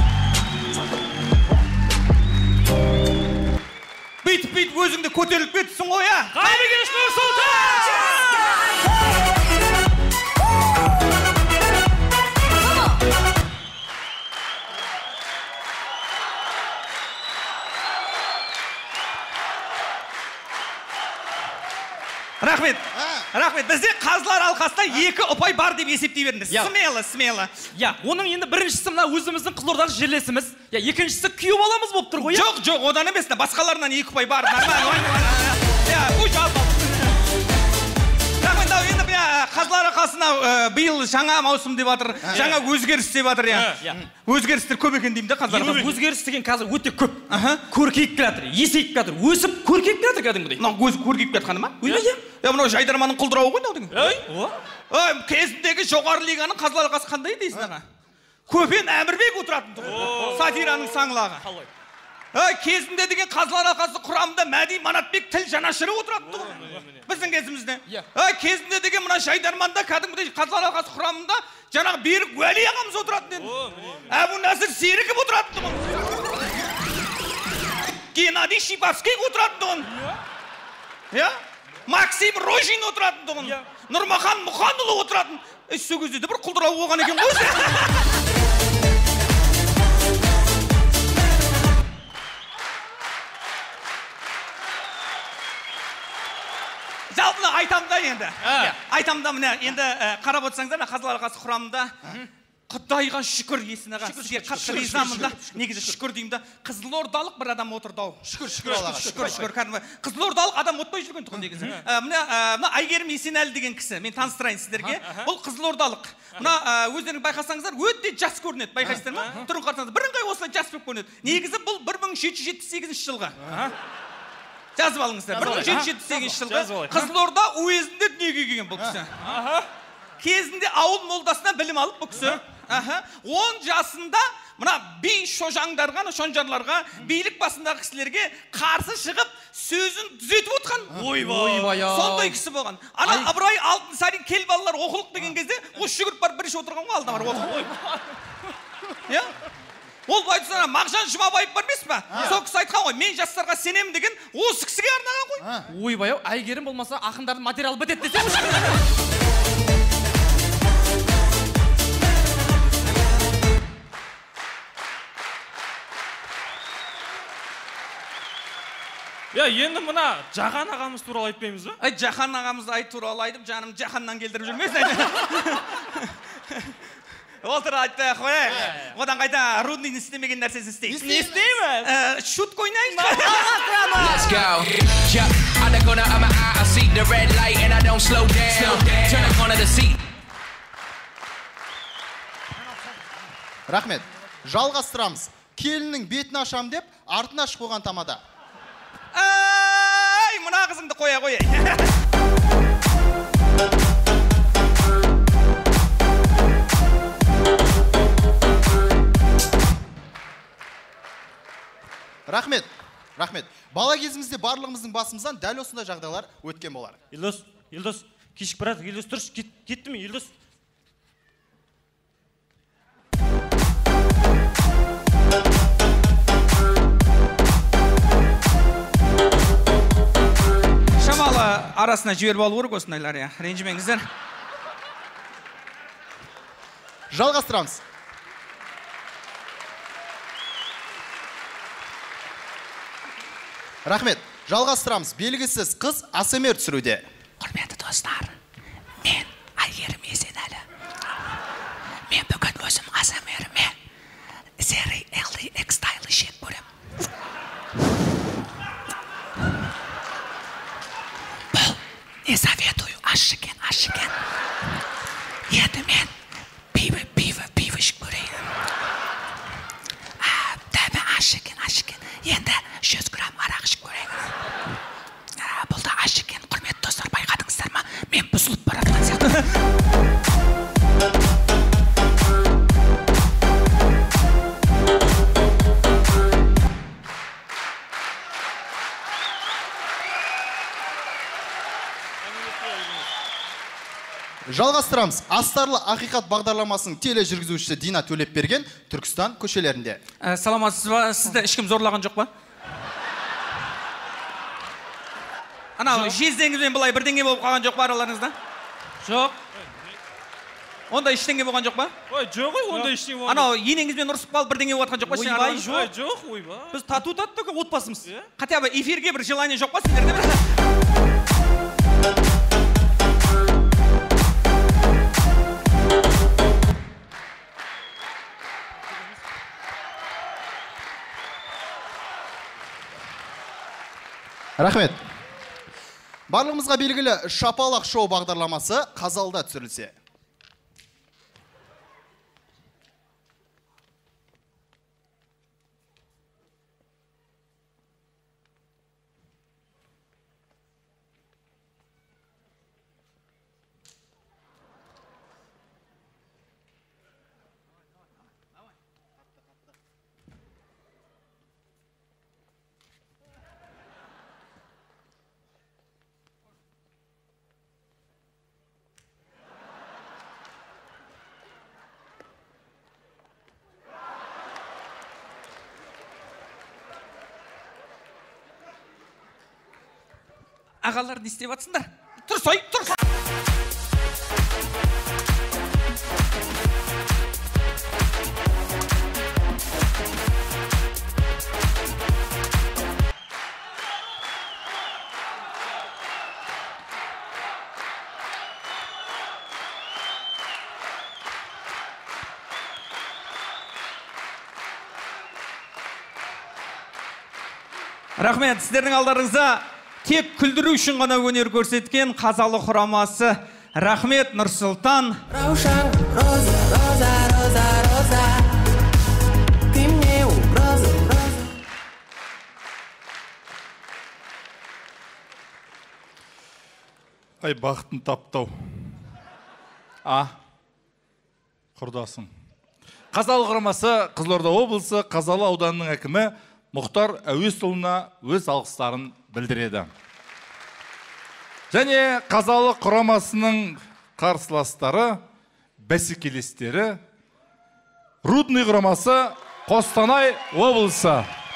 Бүйтіп өзіңді көтеріліп кетсің ғой, а? Қайбекеш Нұрсұлтан! Рахмет, бізде қазылар алқасында 2 ұпай бар деп есептей беріңіз. Смело. Я, оның енді біріншісі мына өзіміздің Қызылордағы жерлесіміз. Я, екіншісі күйеу баламыз болып тұр ғой. Жоқ, одан емес, басқаларынан 2 ұпай бар. Рахмет, енді қазылар алқасына биыл жаңа маусым деп жатыр, жаңа өзгеріс деп жатыр. Өзгерістер көп екен деймін де қазылар алқасы. Өзгеріс деген қазір өте көп. Көркейіп келатыр, есейіп келатыр, өсіп көркейіп келатыр кәдімгідей. Өзі көркейіп кетқаны ма? Мынау Жайдарманның құлдырауы ғой мынау. Кезіндегі жоғары лиганың қазылар алқасы қандай дейсің аға? Көпен Әмірбек отыратын тұғын. Сатираның саңлағы. Кезінде деген қазылар алқасы құрамында Мәди Манатбек тіл жанашыры отыратын тұғын. Біздің кезімізде. Кезінде деген мына Жайдарманда кәдімгідей қазылар алқасы құрамында жаңағы Берік Уәли ағамыз отыратын еді. Әбу Насыр Серіков отыратын тұғын. Геннадий Шипарский отыратын тұғын. Максим Рожин отыратын тұғын. Нұрмахан Мұханұлы отыратын. Сол кезде де бір құлдырау болған екен ғой. Жалпына айтам да енді. Айтам да міне енді қарап отырсаңыздар, қазылар алқасы құрамында Құдайға шүкір есін аға. Сізге қатты ризамын да. Негізі шүкір деймін да. Қызылордалық бір адам отырды ау. Шүкір. Қызылордалық адам отпай жүрген тұғын негізі. Мына Айгерім Есенәлі деген кісі. Мен таныстырайын сіздерге. Бұл қызылордалық. Мына өздерің байқасаңыздар өте жас көрінеді. Байқайсыздар ма? Түрін қарасаңыздар. Бірыңғай осылай жас болып көрінеді. Негізі бұл 1778 жылғы. Жазып алыңыздар. 1778 жылғы Қызылорда уезінде дүниеге келген бұл кісі. Кезінде ауыл молдасынан білім алып бұл кісі. 10 жасында мына би шожаңдарға, шонжарларға, билік басындағы кісілерге қарсы шығып, сөзін түзетіп отқан. Ойбай. Сондай кісі болған. Ана Ыбырай Алтынсарин кел балалар оқылық деген кезде, осы жүгіріп барып бірінші отырған ғой алдына бар оқылық. Ол айтсана Мағжан Жұмабаев бар емес па? Сол кісі айтқан ғой, мен жастарға сенемін деген осы кісіге арнаған ғой. Ойбай, Әйгерім болмаса ақындардың материалы бітеді десем. Енді мына Жахан ағамыз туралы айтпаймыз ба? Жахан ағамызды туралы айтып, жаным Жаханнан келдіріп жүрмесін. Олтыр айтты, қой. Одан қайта Рудныйдың істемеген нәрсесін істейді. Не істейміз? Шутка ойнайын. Let's go. I'm the corner of my eye, I see the red light and I don't slow down. Turn the corner to see. Рахмет. Жалғастырамыз. Келіннің бетін ашам деп, артын ашып қойған тамада. Ай, мына қызыңды қоя қойай. Рахмет. Бала кезімізде барлығымыздың басымыздан дәл осындай жағдайлар өткен болар. Елдос, кешік барады. Елдос, тұрш, кетті ме, Елдос? Шамалы арасына жіберіп алу керек осындайлар, ренжімеңіздер. Жалғастырамыз. Рахмет. Жалғастырамыз. Белгісіз қыз АСМР түсіруде. Құрметті достар, мен Айгерім Есенәлі. Мен бүгін өзім АСМР-ме Zeri LD X-Style шек көрем. Бұл не советую, аш екен. Енді мен пиво ішіп көрейін. Дәмі аш екен. Енді 100 грамм арақ ішіп көрейін. Бұл да аш екен. Құрметті достар, байқадыңыздар ма? Мен бұзылып баратқан сияқты. Жалғастырамыз. Астарлы ақиқат бағдарламасының тележүргізушісі Дина Төлепберген Түркістан көшелерінде. Саламатсыз ба? Сізді ешкім зорлаған жоқ па? Анау жездеңізбен былай бірдеңе болып қалған жоқ па араларыңызда? Жоқ. Онда ештеңе болған жоқ па? Ой, жоқ ой, онда ештеңе болған жоқ. Анау енеңізбен ұрысып қалып бірдеңе болып жатқан жоқ па? Ойбай, жоқ, ойбай. Біз тату таттық отбасымыз. Хотя бы эфирге бір желание жоқ па сендерде? Рахмет. Барлығымызға белгілі шапалақ шоу бағдарламасы Қазалда түсірілсе. Ағалар не істеп жатсыңдар? Тұр, сой, тұр! Рахмет, сіздердің алдарыңызда тек күлдіру үшін ғана өнер көрсеткен қазалы құрамасы Рахмет Нұрсұлтан. Раушан, роза, роза, роза, роза. Ты мне угроза, роза. Ай, бақытын таптау. Құрдасым. Қазалы құрамасы Қызылорда облысы Қазалы ауданының әкімі Мұхтар Әуесұлына өз алғыстарын білдіреді. Және Қазалы құрамасының қарсыластары, бәсекелестері, Рудный құрамасы Қостанай облысы.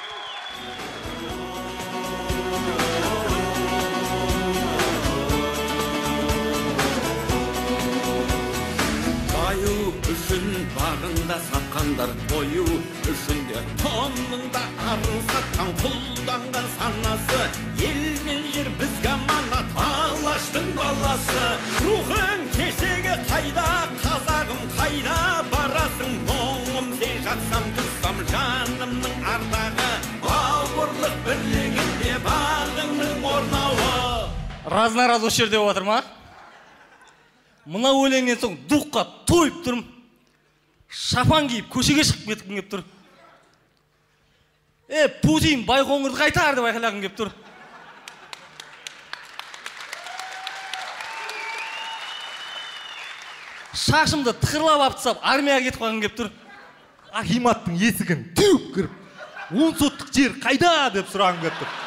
Баю үшін бағында сатқандар, тою үшін де тонында арын сатқан, құлданған санасы, ел мен жер бізге аманат, алаштың баласы. Рухың кешегі қайда, қазағым қайда барасың, мұңым сен жатсам тұрсам жанымның ардағы, бауырлық бірлігінде бағыңның орнауы. Разна-раз осы жерде отыр ма? Мына өлеңнен соң дұққа тойып тұрым. Шапан киіп, көшеге шығып кеткім кеп тұр. Путин Байқоңырды қайтар деп айқайлағым кеп тұр. Шашымды тықырлап аптысап, армияға кетіп қалғым кеп тұр. Ахиматтың есігін түйіп кіріп, 10 соттық жер қайда деп сұрағым кеп тұр.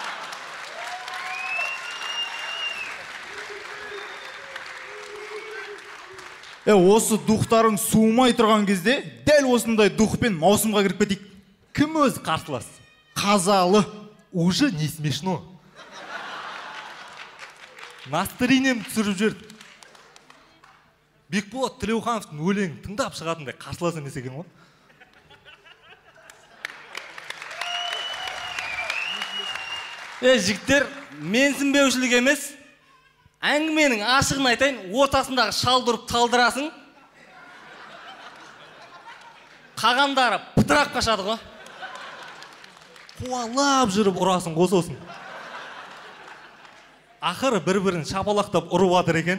Осы дұқтарың суымай тұрған кезде, дәл осындай дұқпен маусымға кіріп кетейік. Кім өзі қарсылас? Қазалы. Уже не смешно. Настроением түсіріп жүрді. Бекболат Тілеухановтың өлеңін тыңдап шығатындай қарсылас емес екен ғой. Жігіттер, менсінбеушілік емес. Әңгіменің ашығын айтайын, ортасындағы шал тұрып талдырасың. Қағандары пытырап қашады ғой. Қуалап жүріп ұрасың қососын. Ақыры бір-бірін шапалақтап ұрып атыр екен.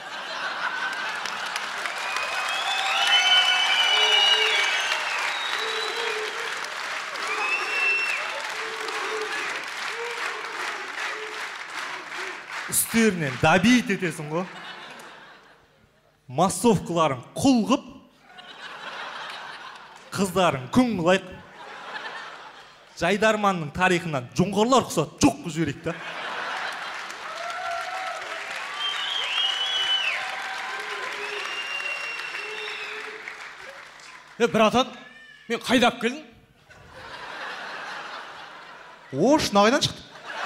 Үстерінен дабит етесің ғой. Массовкаларын құлғып, қыздарың күн қылайық. Жайдарманның тарихынан жоңғарлар құсат жоқ жіберейік та. Братан, мен қайда алып келдің? О, шына қайдан шықты?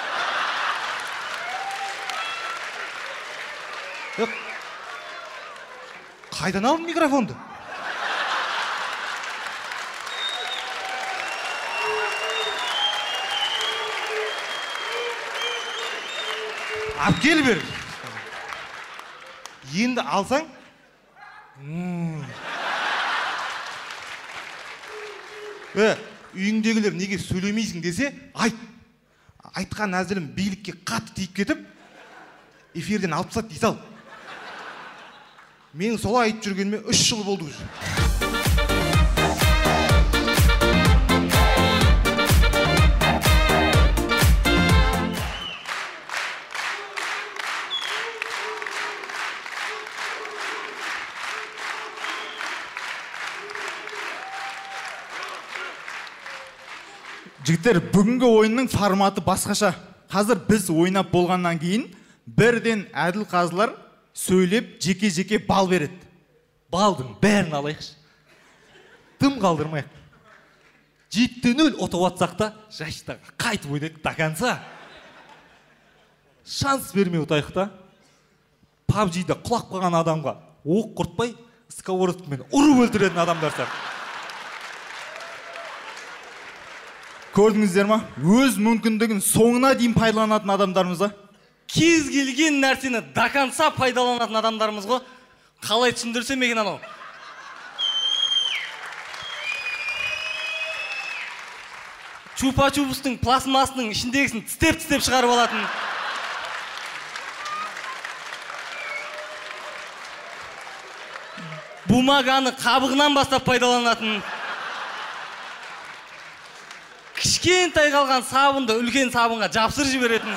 Қайдан алдың микрофонды? Алып кел бер. Енді алсаң. Үйіңдегілер неге сөйлемейсің десе, айт. Айтқан әзілім билікке қатты тиіп кетіп, эфирден алып тастады дей сал. Менің солай айтып жүргеніме 3 жыл болды уже. Жігіттер, бүгінгі ойынның форматы басқаша. Қазір біз ойнап болғаннан кейін бірден әділ қазылар сөйлеп жеке-жеке бал береді. Балдың бәрін алайықшы. Тым қалдырмайық. 7-0 ұтып атсақ та, жайшыдағы қайтып ойнайық дағанса. Шанс бермей ұтайық та. PUBG-да құлап қалған адамға оқ құртпай, сковородкамен ұрып өлтіретін адамдар сияқты. Көрдіңіздер ма? Өз мүмкіндігін соңына дейін пайдаланатын адамдарымыз ба? Кез келген нәрсені дақанса пайдаланатын адамдарымыз ғой. Қалай түсіндірсем екен анау? Чупа-чупустың пластмасының ішіндегісін тістеп шығарып алатын. Бумаганы қабығынан бастап пайдаланатын. Кішкентай қалған сабынды үлкен сабынға жапсыр жіберетін.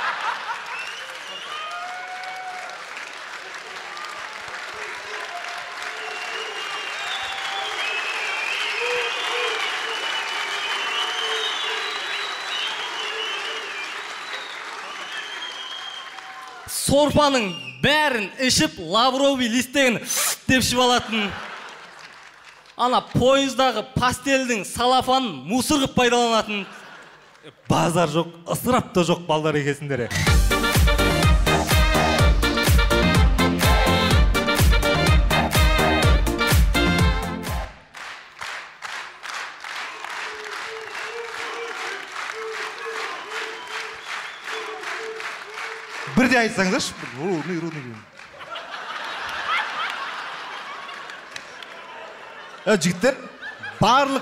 Сорпаның бәрін ішіп, лавровый листегін деп ішіп алатын. Ана пойыздағы пастелдің салафанын мусор қып пайдаланатын. Базар жоқ, ысырап та жоқ балдар екесіндері. Бірде айтсаңыздаршы. Жігіттер, барлық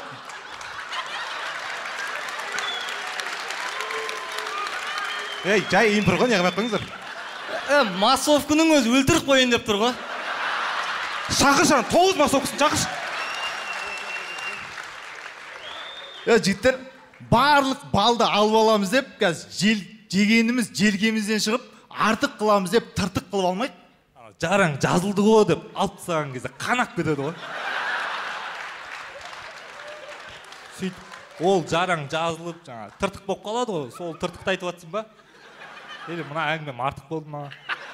жай импр ғой, неғымай қойыңыздар. Массовкының өзі өлтіріп қойын деп тұр ғой. Шақыр, 9 массовкасын шақыр. Жігіттер, барлық балды алып аламыз деп, жегеніміз желгемізден шығып, артық қыламыз деп, тыртық қылып алмайды. Жараң жазылды ғой деп, алып тастаған кезде қанап кетеді ғой. Ол жараң жазылып, тыртық болып қалады ғой, сол тыртықты айтып атсың ба? Или мұна әңгімем артық болды ма?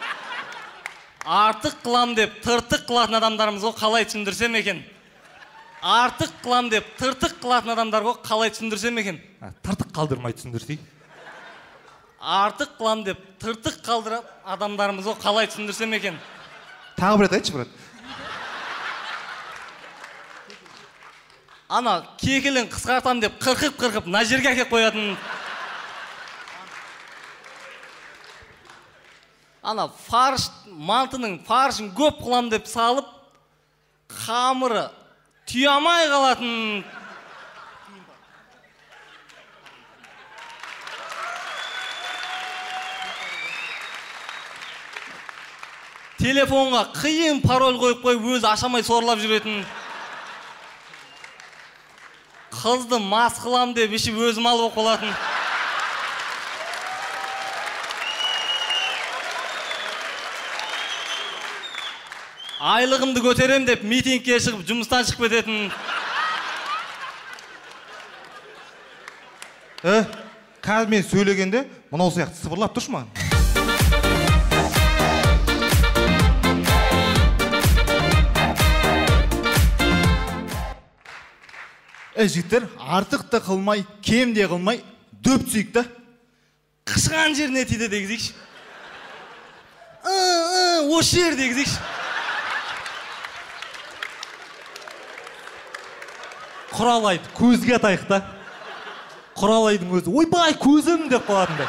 Артық қылам деп, тыртық қылатын адамдарымыз ғой, қалай түсіндірсем екен? Артық қылам деп, тыртық қылатын адамдар ғой, қалай түсіндірсем екен? Тыртық қалдырмай түсіндірсей. Артық қылам деп, тыртық қалдырып адамдарымыз ғой, қалай түсіндірсем екен? Тағы бір рет айтшы, брат. Ана кекілін қысқартам деп қырқып на жерге әкеп қоятын. Ана мантының фаршын көп қылам деп салып, қамыры түйамай қалатын. Телефонға қиын пароль қойып қойып, өзі ашамай сорлап жүретін. Қызды мас қылам деп ішіп өзім алып қолатын. Айлығымды көтерем деп митингке шығып жұмыстан шығып кететін. Қазір мен сөйлегенде мынау сияқты сыбырлап тұршы маған. Жігіттер, артық та қылмай, кем де қылмай, дөп түсейік та. Қышқан жеріне тиді дегізейікші. Осы жер дегізейікші. Құралайды, көзге атайық та. Құралайдың өзі, ойбай, көзім деп қалатындай.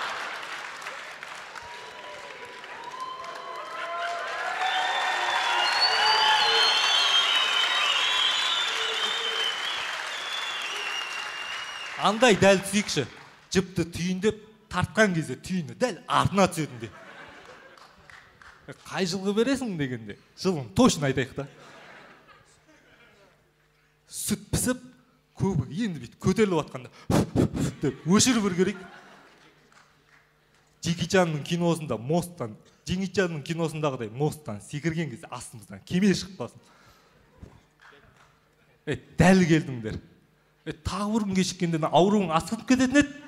Андай дәл түсейікші, жіпті түйіндеп, тартқан кезде түйіні дәл артына түсетінде. Қай жылғы бересің дегенде, жылын точно айтайық та. Сүт пісіп, көбік енді бейт көтеріліп атқанда, деп өшір бір керек. Джекичанның киносында мосттан, Джекичанның киносындағыдай мосттан секірген кезде астымыздан кеме шықпасын. Дәл келдіңдер. Тағы бір күн кешіккенде ауруың асқытып кететін еді.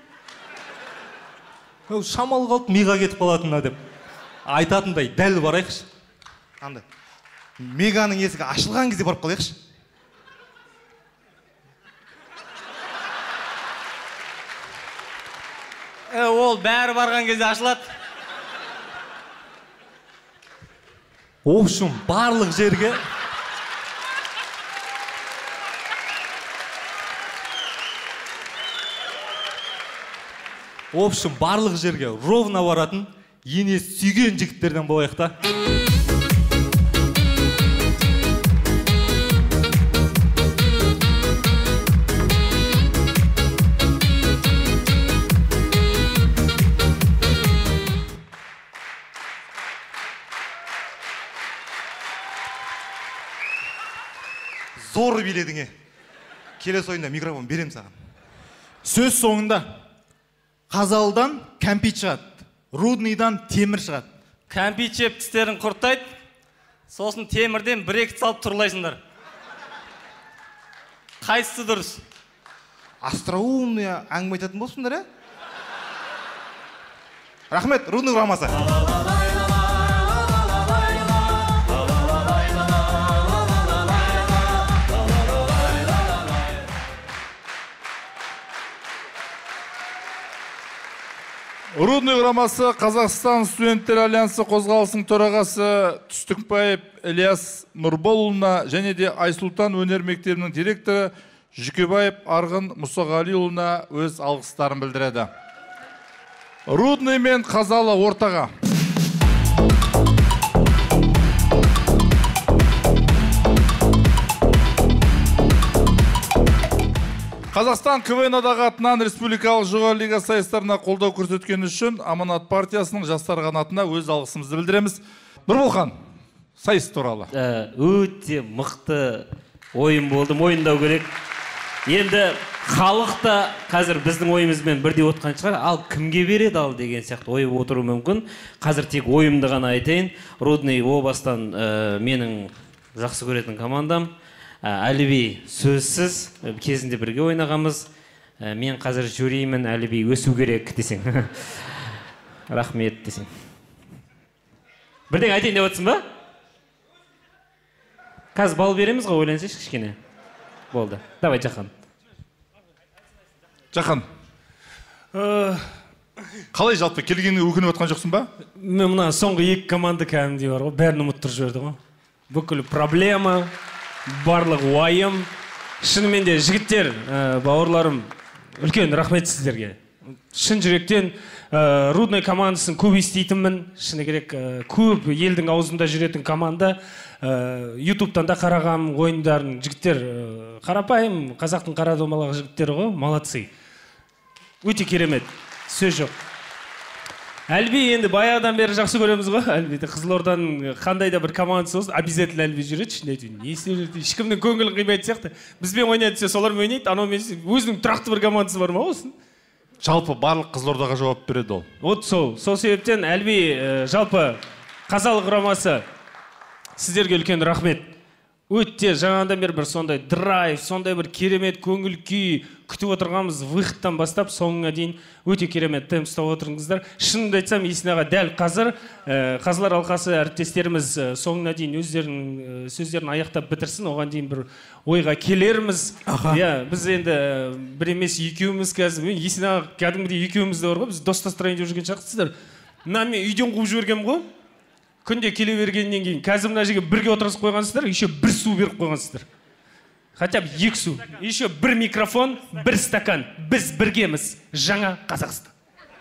Шамал қалып миға кетіп қалатынына деп айтатындай дәл барайықшы. Андай, Меганың есігі ашылған кезде барып қалайықшы. Ол бәрі барған кезде ашылады. Общем, барлық жерге барлық жерге ровно баратын, енесі сүйген жігіттерден болайық та. Зор биледіңе. Келесі ойында микрофон берем саған. Сөз соңында Қазалдан кәмпит шығады, Рудныйдан темір шығады. Кәмпит жеп тістерін құрттайды, сосын темірден бір-екі салып тұрлайсыңдар. Қайсысы дұрыс? Остроумный әңгіме айтатын болсыңдар, Рахмет, Рудный құрамасы. Рудный құрамасы Қазақстан студенттер альянсы қозғалысының төрағасы Түстікбаев Ильяс Нұрболұлына және де Айсұлтан өнер мектебінің директоры Жүкебаев Арғын Мұсағалиұлына өз алғыстарын білдіреді. Рудный мен Қазалы ортаға. Қазақстан КВН-дағы атынан республикалық жоғары лига сайыстарына қолдау көрсеткен үшін Аманат партиясының жастар қанатына өз алғысымызды білдіреміз. Нұрболхан, сайыс туралы. Өте мықты ойын болды, мойындау керек. Енді халық та қазір біздің ойымызбен бірдей отқан шығар, ал кімге береді ал деген сияқты ойып отыру мүмкін. Қазір тек ойымды ғана айтайын. Рудный о бастан менің жақсы көретін командам. Әліби сөзсіз, кезінде бірге ойнағамыз. Мен қазір жюримін, Әліби өсу керек десең. Рахмет десең. Бірден айтайын деп отырсың ба? Қазір бал береміз ғой, ойлансайшы кішкене. Болды. Давай, Жақан. Жақан. Қалай жалпы келгенге өкініп отқан жоқсың ба? Мен мына соңғы екі команда кәдімгідей бар ғой, бәрін ұмыттырып жіберді ғой. Бүкіл проблема, барлық уайым. Шынымен де жігіттер, бауырларым, үлкен рахмет сіздерге. Шын жүректен Рудный командасын көп естейтінмін. Шыны керек, көп елдің аузында жүретін команда. Ютубтан да қарағам ойындарын. Жігіттер қарапайым, қазақтың қара домалақ жігіттері ғой, молодцы. Өте керемет, сөз жоқ. Әлби енді баяғыдан бері жақсы көреміз ғой. Әлбиді Қызылорданың қандай да бір командасы болсын, обязательно Әлби жүреді. Шын айтайын, не істеп ешкімнің көңілін қимайтын сияқты. Бізбен ойнайды десе, солармен ойнайды, анаумен өзінің тұрақты бір командасы бар ма осының? Жалпы барлық Қызылордаға жауап береді ол. Вот сол себептен Әлби жалпы Қазалы құрамасы сіздерге үлкен рахмет. өте жаңадан бері бір сондай драйв, сондай бір керемет көңіл күй күтіп отырғанбыз выходтан бастап соңына дейін өте керемет темп ұстап отырыңыздар. Шынымды айтсам, Есен аға дәл қазір қазылар алқасы әріптестеріміз соңына дейін өздерінің сөздерін аяқтап бітірсін, оған дейін бір ойға келерміз. Біз енді бір емес екеуміз қазір, мен Есен аға кәдімгідей екеуміз де бар ғой, біз достастырайын деп жүрген шақсыздар. Мен үйден қуып жібергенмін ғой. Күнде келе бергеннен кейін қазір мына жерге бірге отырғызып қойғансыздар, еще бір су беріп қойғансыздар. Хотя бы 2 су, еще бір микрофон, бір стакан. Біз біргеміз. Жаңа Қазақстан.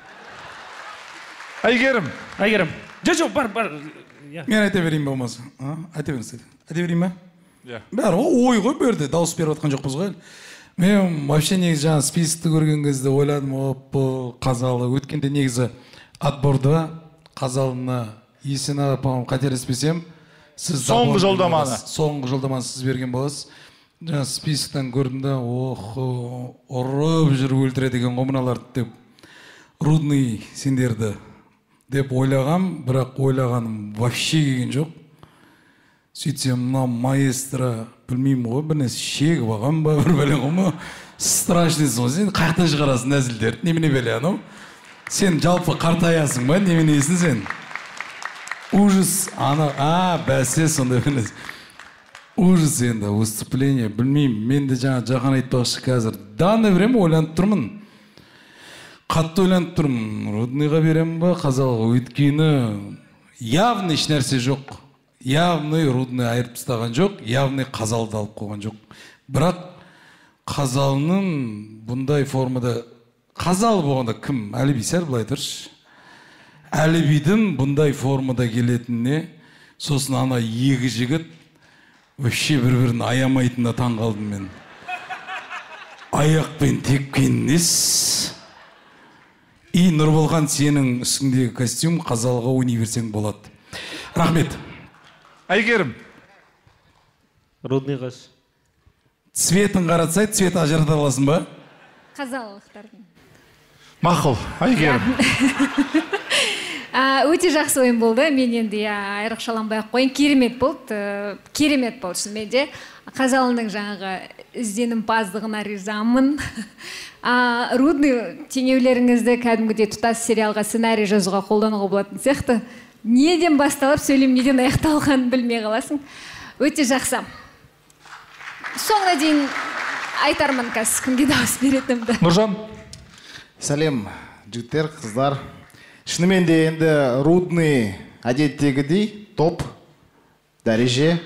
Әйгерім. Жоқ, бар. Мен айта берейін ба болмаса? Айта беріңіз. Айта берейін ба? Бәрі ой ғой берді, дауыс беріп отқан жоқпыз ғой. Мен вообще негізі жаңа списокты көрген кезде ойладым, Қазалы. Өткенде негізі отборда Қазалына Есен аға, по-моему, қателеспесем, сіз соңғы жолдаманы сіз берген боласыз. Жаңа списоктан көрдім да, ұрып жүріп өлтіреді екен ғой мыналарды деп, Рудный сендерді деп ойлағам, бірақ ойлағаным вообще келген жоқ. Сөйтсем, мына маэстро білмеймін ғой, бір нәрсе шегіп алған ба, бір бәле ғой ма, страшныйсың ғой, сен қаяқтан шығарасың нәзілдерді, немене бәле анау? Сен жалпы қартаясың ба, неменесің сен? Ужас, бәсе сондай білесің. Ужас енді, выступление, білмеймін, мен де жаңа жақан айтпақшы қазір. Даны берем, ойланып тұрмын. Қатты ойланып тұрмын, Рудныйға берем ба, Қазалға? Өйткені явны еш нәрсе жоқ. Явны Рудный айырып тастаған жоқ, явны Қазалды алып қойған жоқ. Бірақ Қазалының бұндай формада, Қазалы болғанда кім? Әліби сәл былай тұршы. Әлібидің бұндай формада келетініне, сосын ана екі жігіт вообще бір-бірін аямайтынына таң қалдым мен. Аяқпен тепкеннес. И Нұрболған, сенің үстіңдегі костюм Қазалға ойнай берсең болады. Рахмет. Әйгерім. Рудный қаш. Цветін қаратсай, цвет ажырата аласың ба? Қазалылықтардың. Мақұл, Әйгерім. Өте жақсы ойын болды. Мен енді айрықшаланбай-ақ қойын. Керемет болды шынымен де. Қазалының жаңағы ізденімпаздығына ризамын. Рудный теңеулеріңізді кәдімгідей тұтас сериалға сценарий жазуға қолдануға болатын сияқты. Неден басталып сөйлем, неден аяқталғанын білмей қаласың. Өте жақсы. Соңына дейін айтармын қазір кімге дауыс беретінімді. Нұржан. Сәлем, жігіттер, қыздар. Шынымен де енді Рудный әдеттегідей топ, дәреже.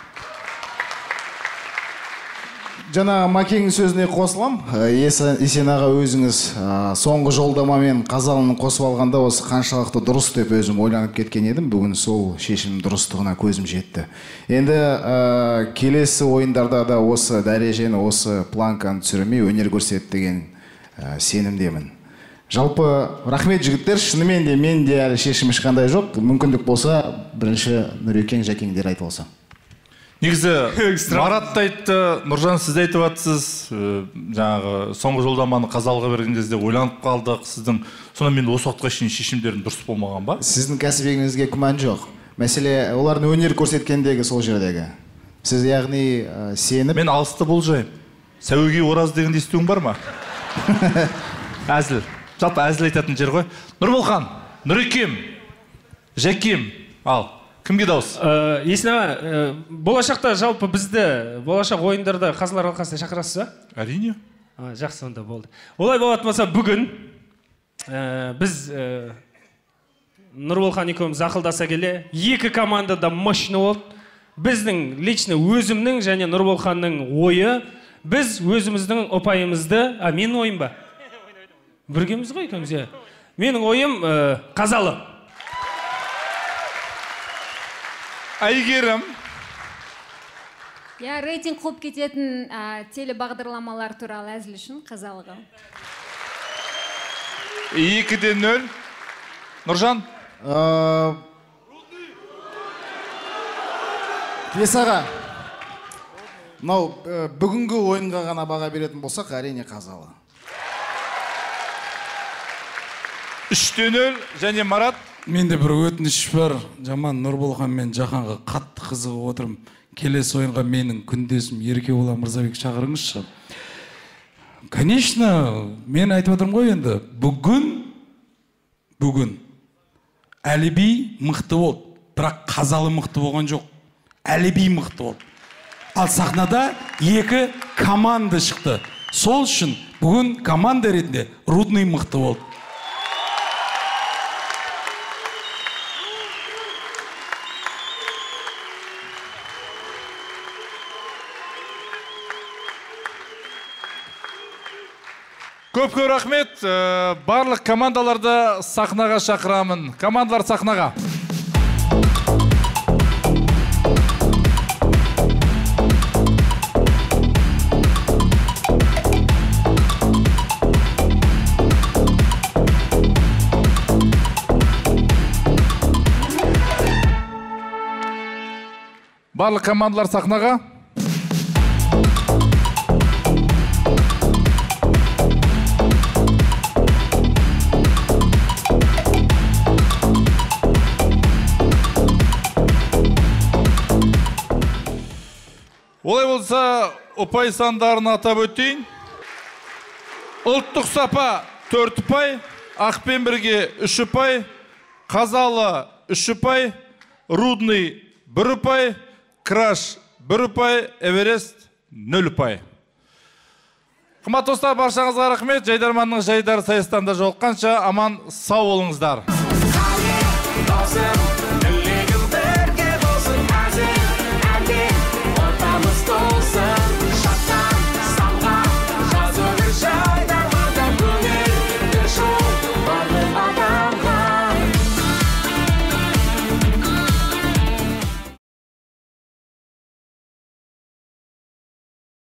Жаңа Макеңнің сөзіне қосылам. Есен аға, өзіңіз соңғы жолдамамен Қазалының қосып алғанда осы қаншалықты дұрыс деп өзім ойланып кеткен едім. Бүгін сол шешім дұрыстығына көзім жетті. Енді келесі ойындарда да осы дәрежені, осы планканы түсірмей өнер көрсетті деген сенімдемін. Жалпы рахмет жігіттер, шынымен де мен де әлі шешім ешқандай жоқ. Мүмкіндік болса, бірінші Нұрекең, Жәкеңдер айтып алса. Негізі Марат та айтты, Нұржан сіз айтып жатсыз, жаңағы соңғы жолдаманы Қазалға берген кезде ойланып қалдық, сіздің сонан мен осы уақытқа шейін шешімдердің дұрыс болмаған ба? Сіздің кәсібіңізге күмән жоқ. Мәселе олардың өнер көрсеткендегі сол жердегі. Сіз яғни сеніп... Мен алысты болжайым. Сәуегей ораз дегенде естуің бар ма? Әзіл. Жалпы әзіл айтатын жер ғой. Нұрболған, Нұрекем, Жәкем, ал. Кімге дауыс? Есен аға, болашақта жалпы бізді болашақ ойындарда қазылар алқасына шақырасыз ба? Әрине. Жақсы, онда болды. Олай болатын болса, бүгін біз Нұрболған екеуміз ақылдаса келе, екі команда да мощный болды. Біздің лично өзімнің және Нұрболғанның ойы, біз өзіміздің ұпайымызды, менің ойым ба? Біргеміз ғой екеуміз, иә. Менің ойым Қазалы. Әйгерім. Рейтинг қуып кететін телебағдарламалар туралы әзіл үшін Қазалыға. 2-0. Нұржан. Есаға, мынау бүгінгі ойынға ғана баға беретін болсақ, әрине Қазалы. 3-0 және Марат. Менде бір өтініш бар. Жаман Нұрболхан мен Жаханға қатты қызығып отырмын. Келесі ойынға менің күндесім Еркебұлан Мырзабек шақырыңызшы. Конечно, мен айтып отырмын ғой енді. Бүгін Әліби мықты болды. Бірақ Қазалы мықты болған жоқ. Әліби мықты болды. Ал сахнада екі команда шықты. Сол үшін бүгін команда ретінде Рудный мықты болды. Көп рахмет. Барлық командаларды сахнаға шақырамын. Командалар сахнаға. Барлық командалар сахнаға. Олай болса, ұпай сандарын атап өтейін. Ұлттық сапа 4 ұпай, Ақпен бірге 3 ұпай, Қазалы 3 ұпай, Рудный 1 ұпай, Краш 1 ұпай, Эверест 0 ұпай. Қымбатты достар, баршаңызға рахмет. Жайдарманның жайдары сайыстанда жолыққанша аман сау болыңыздар.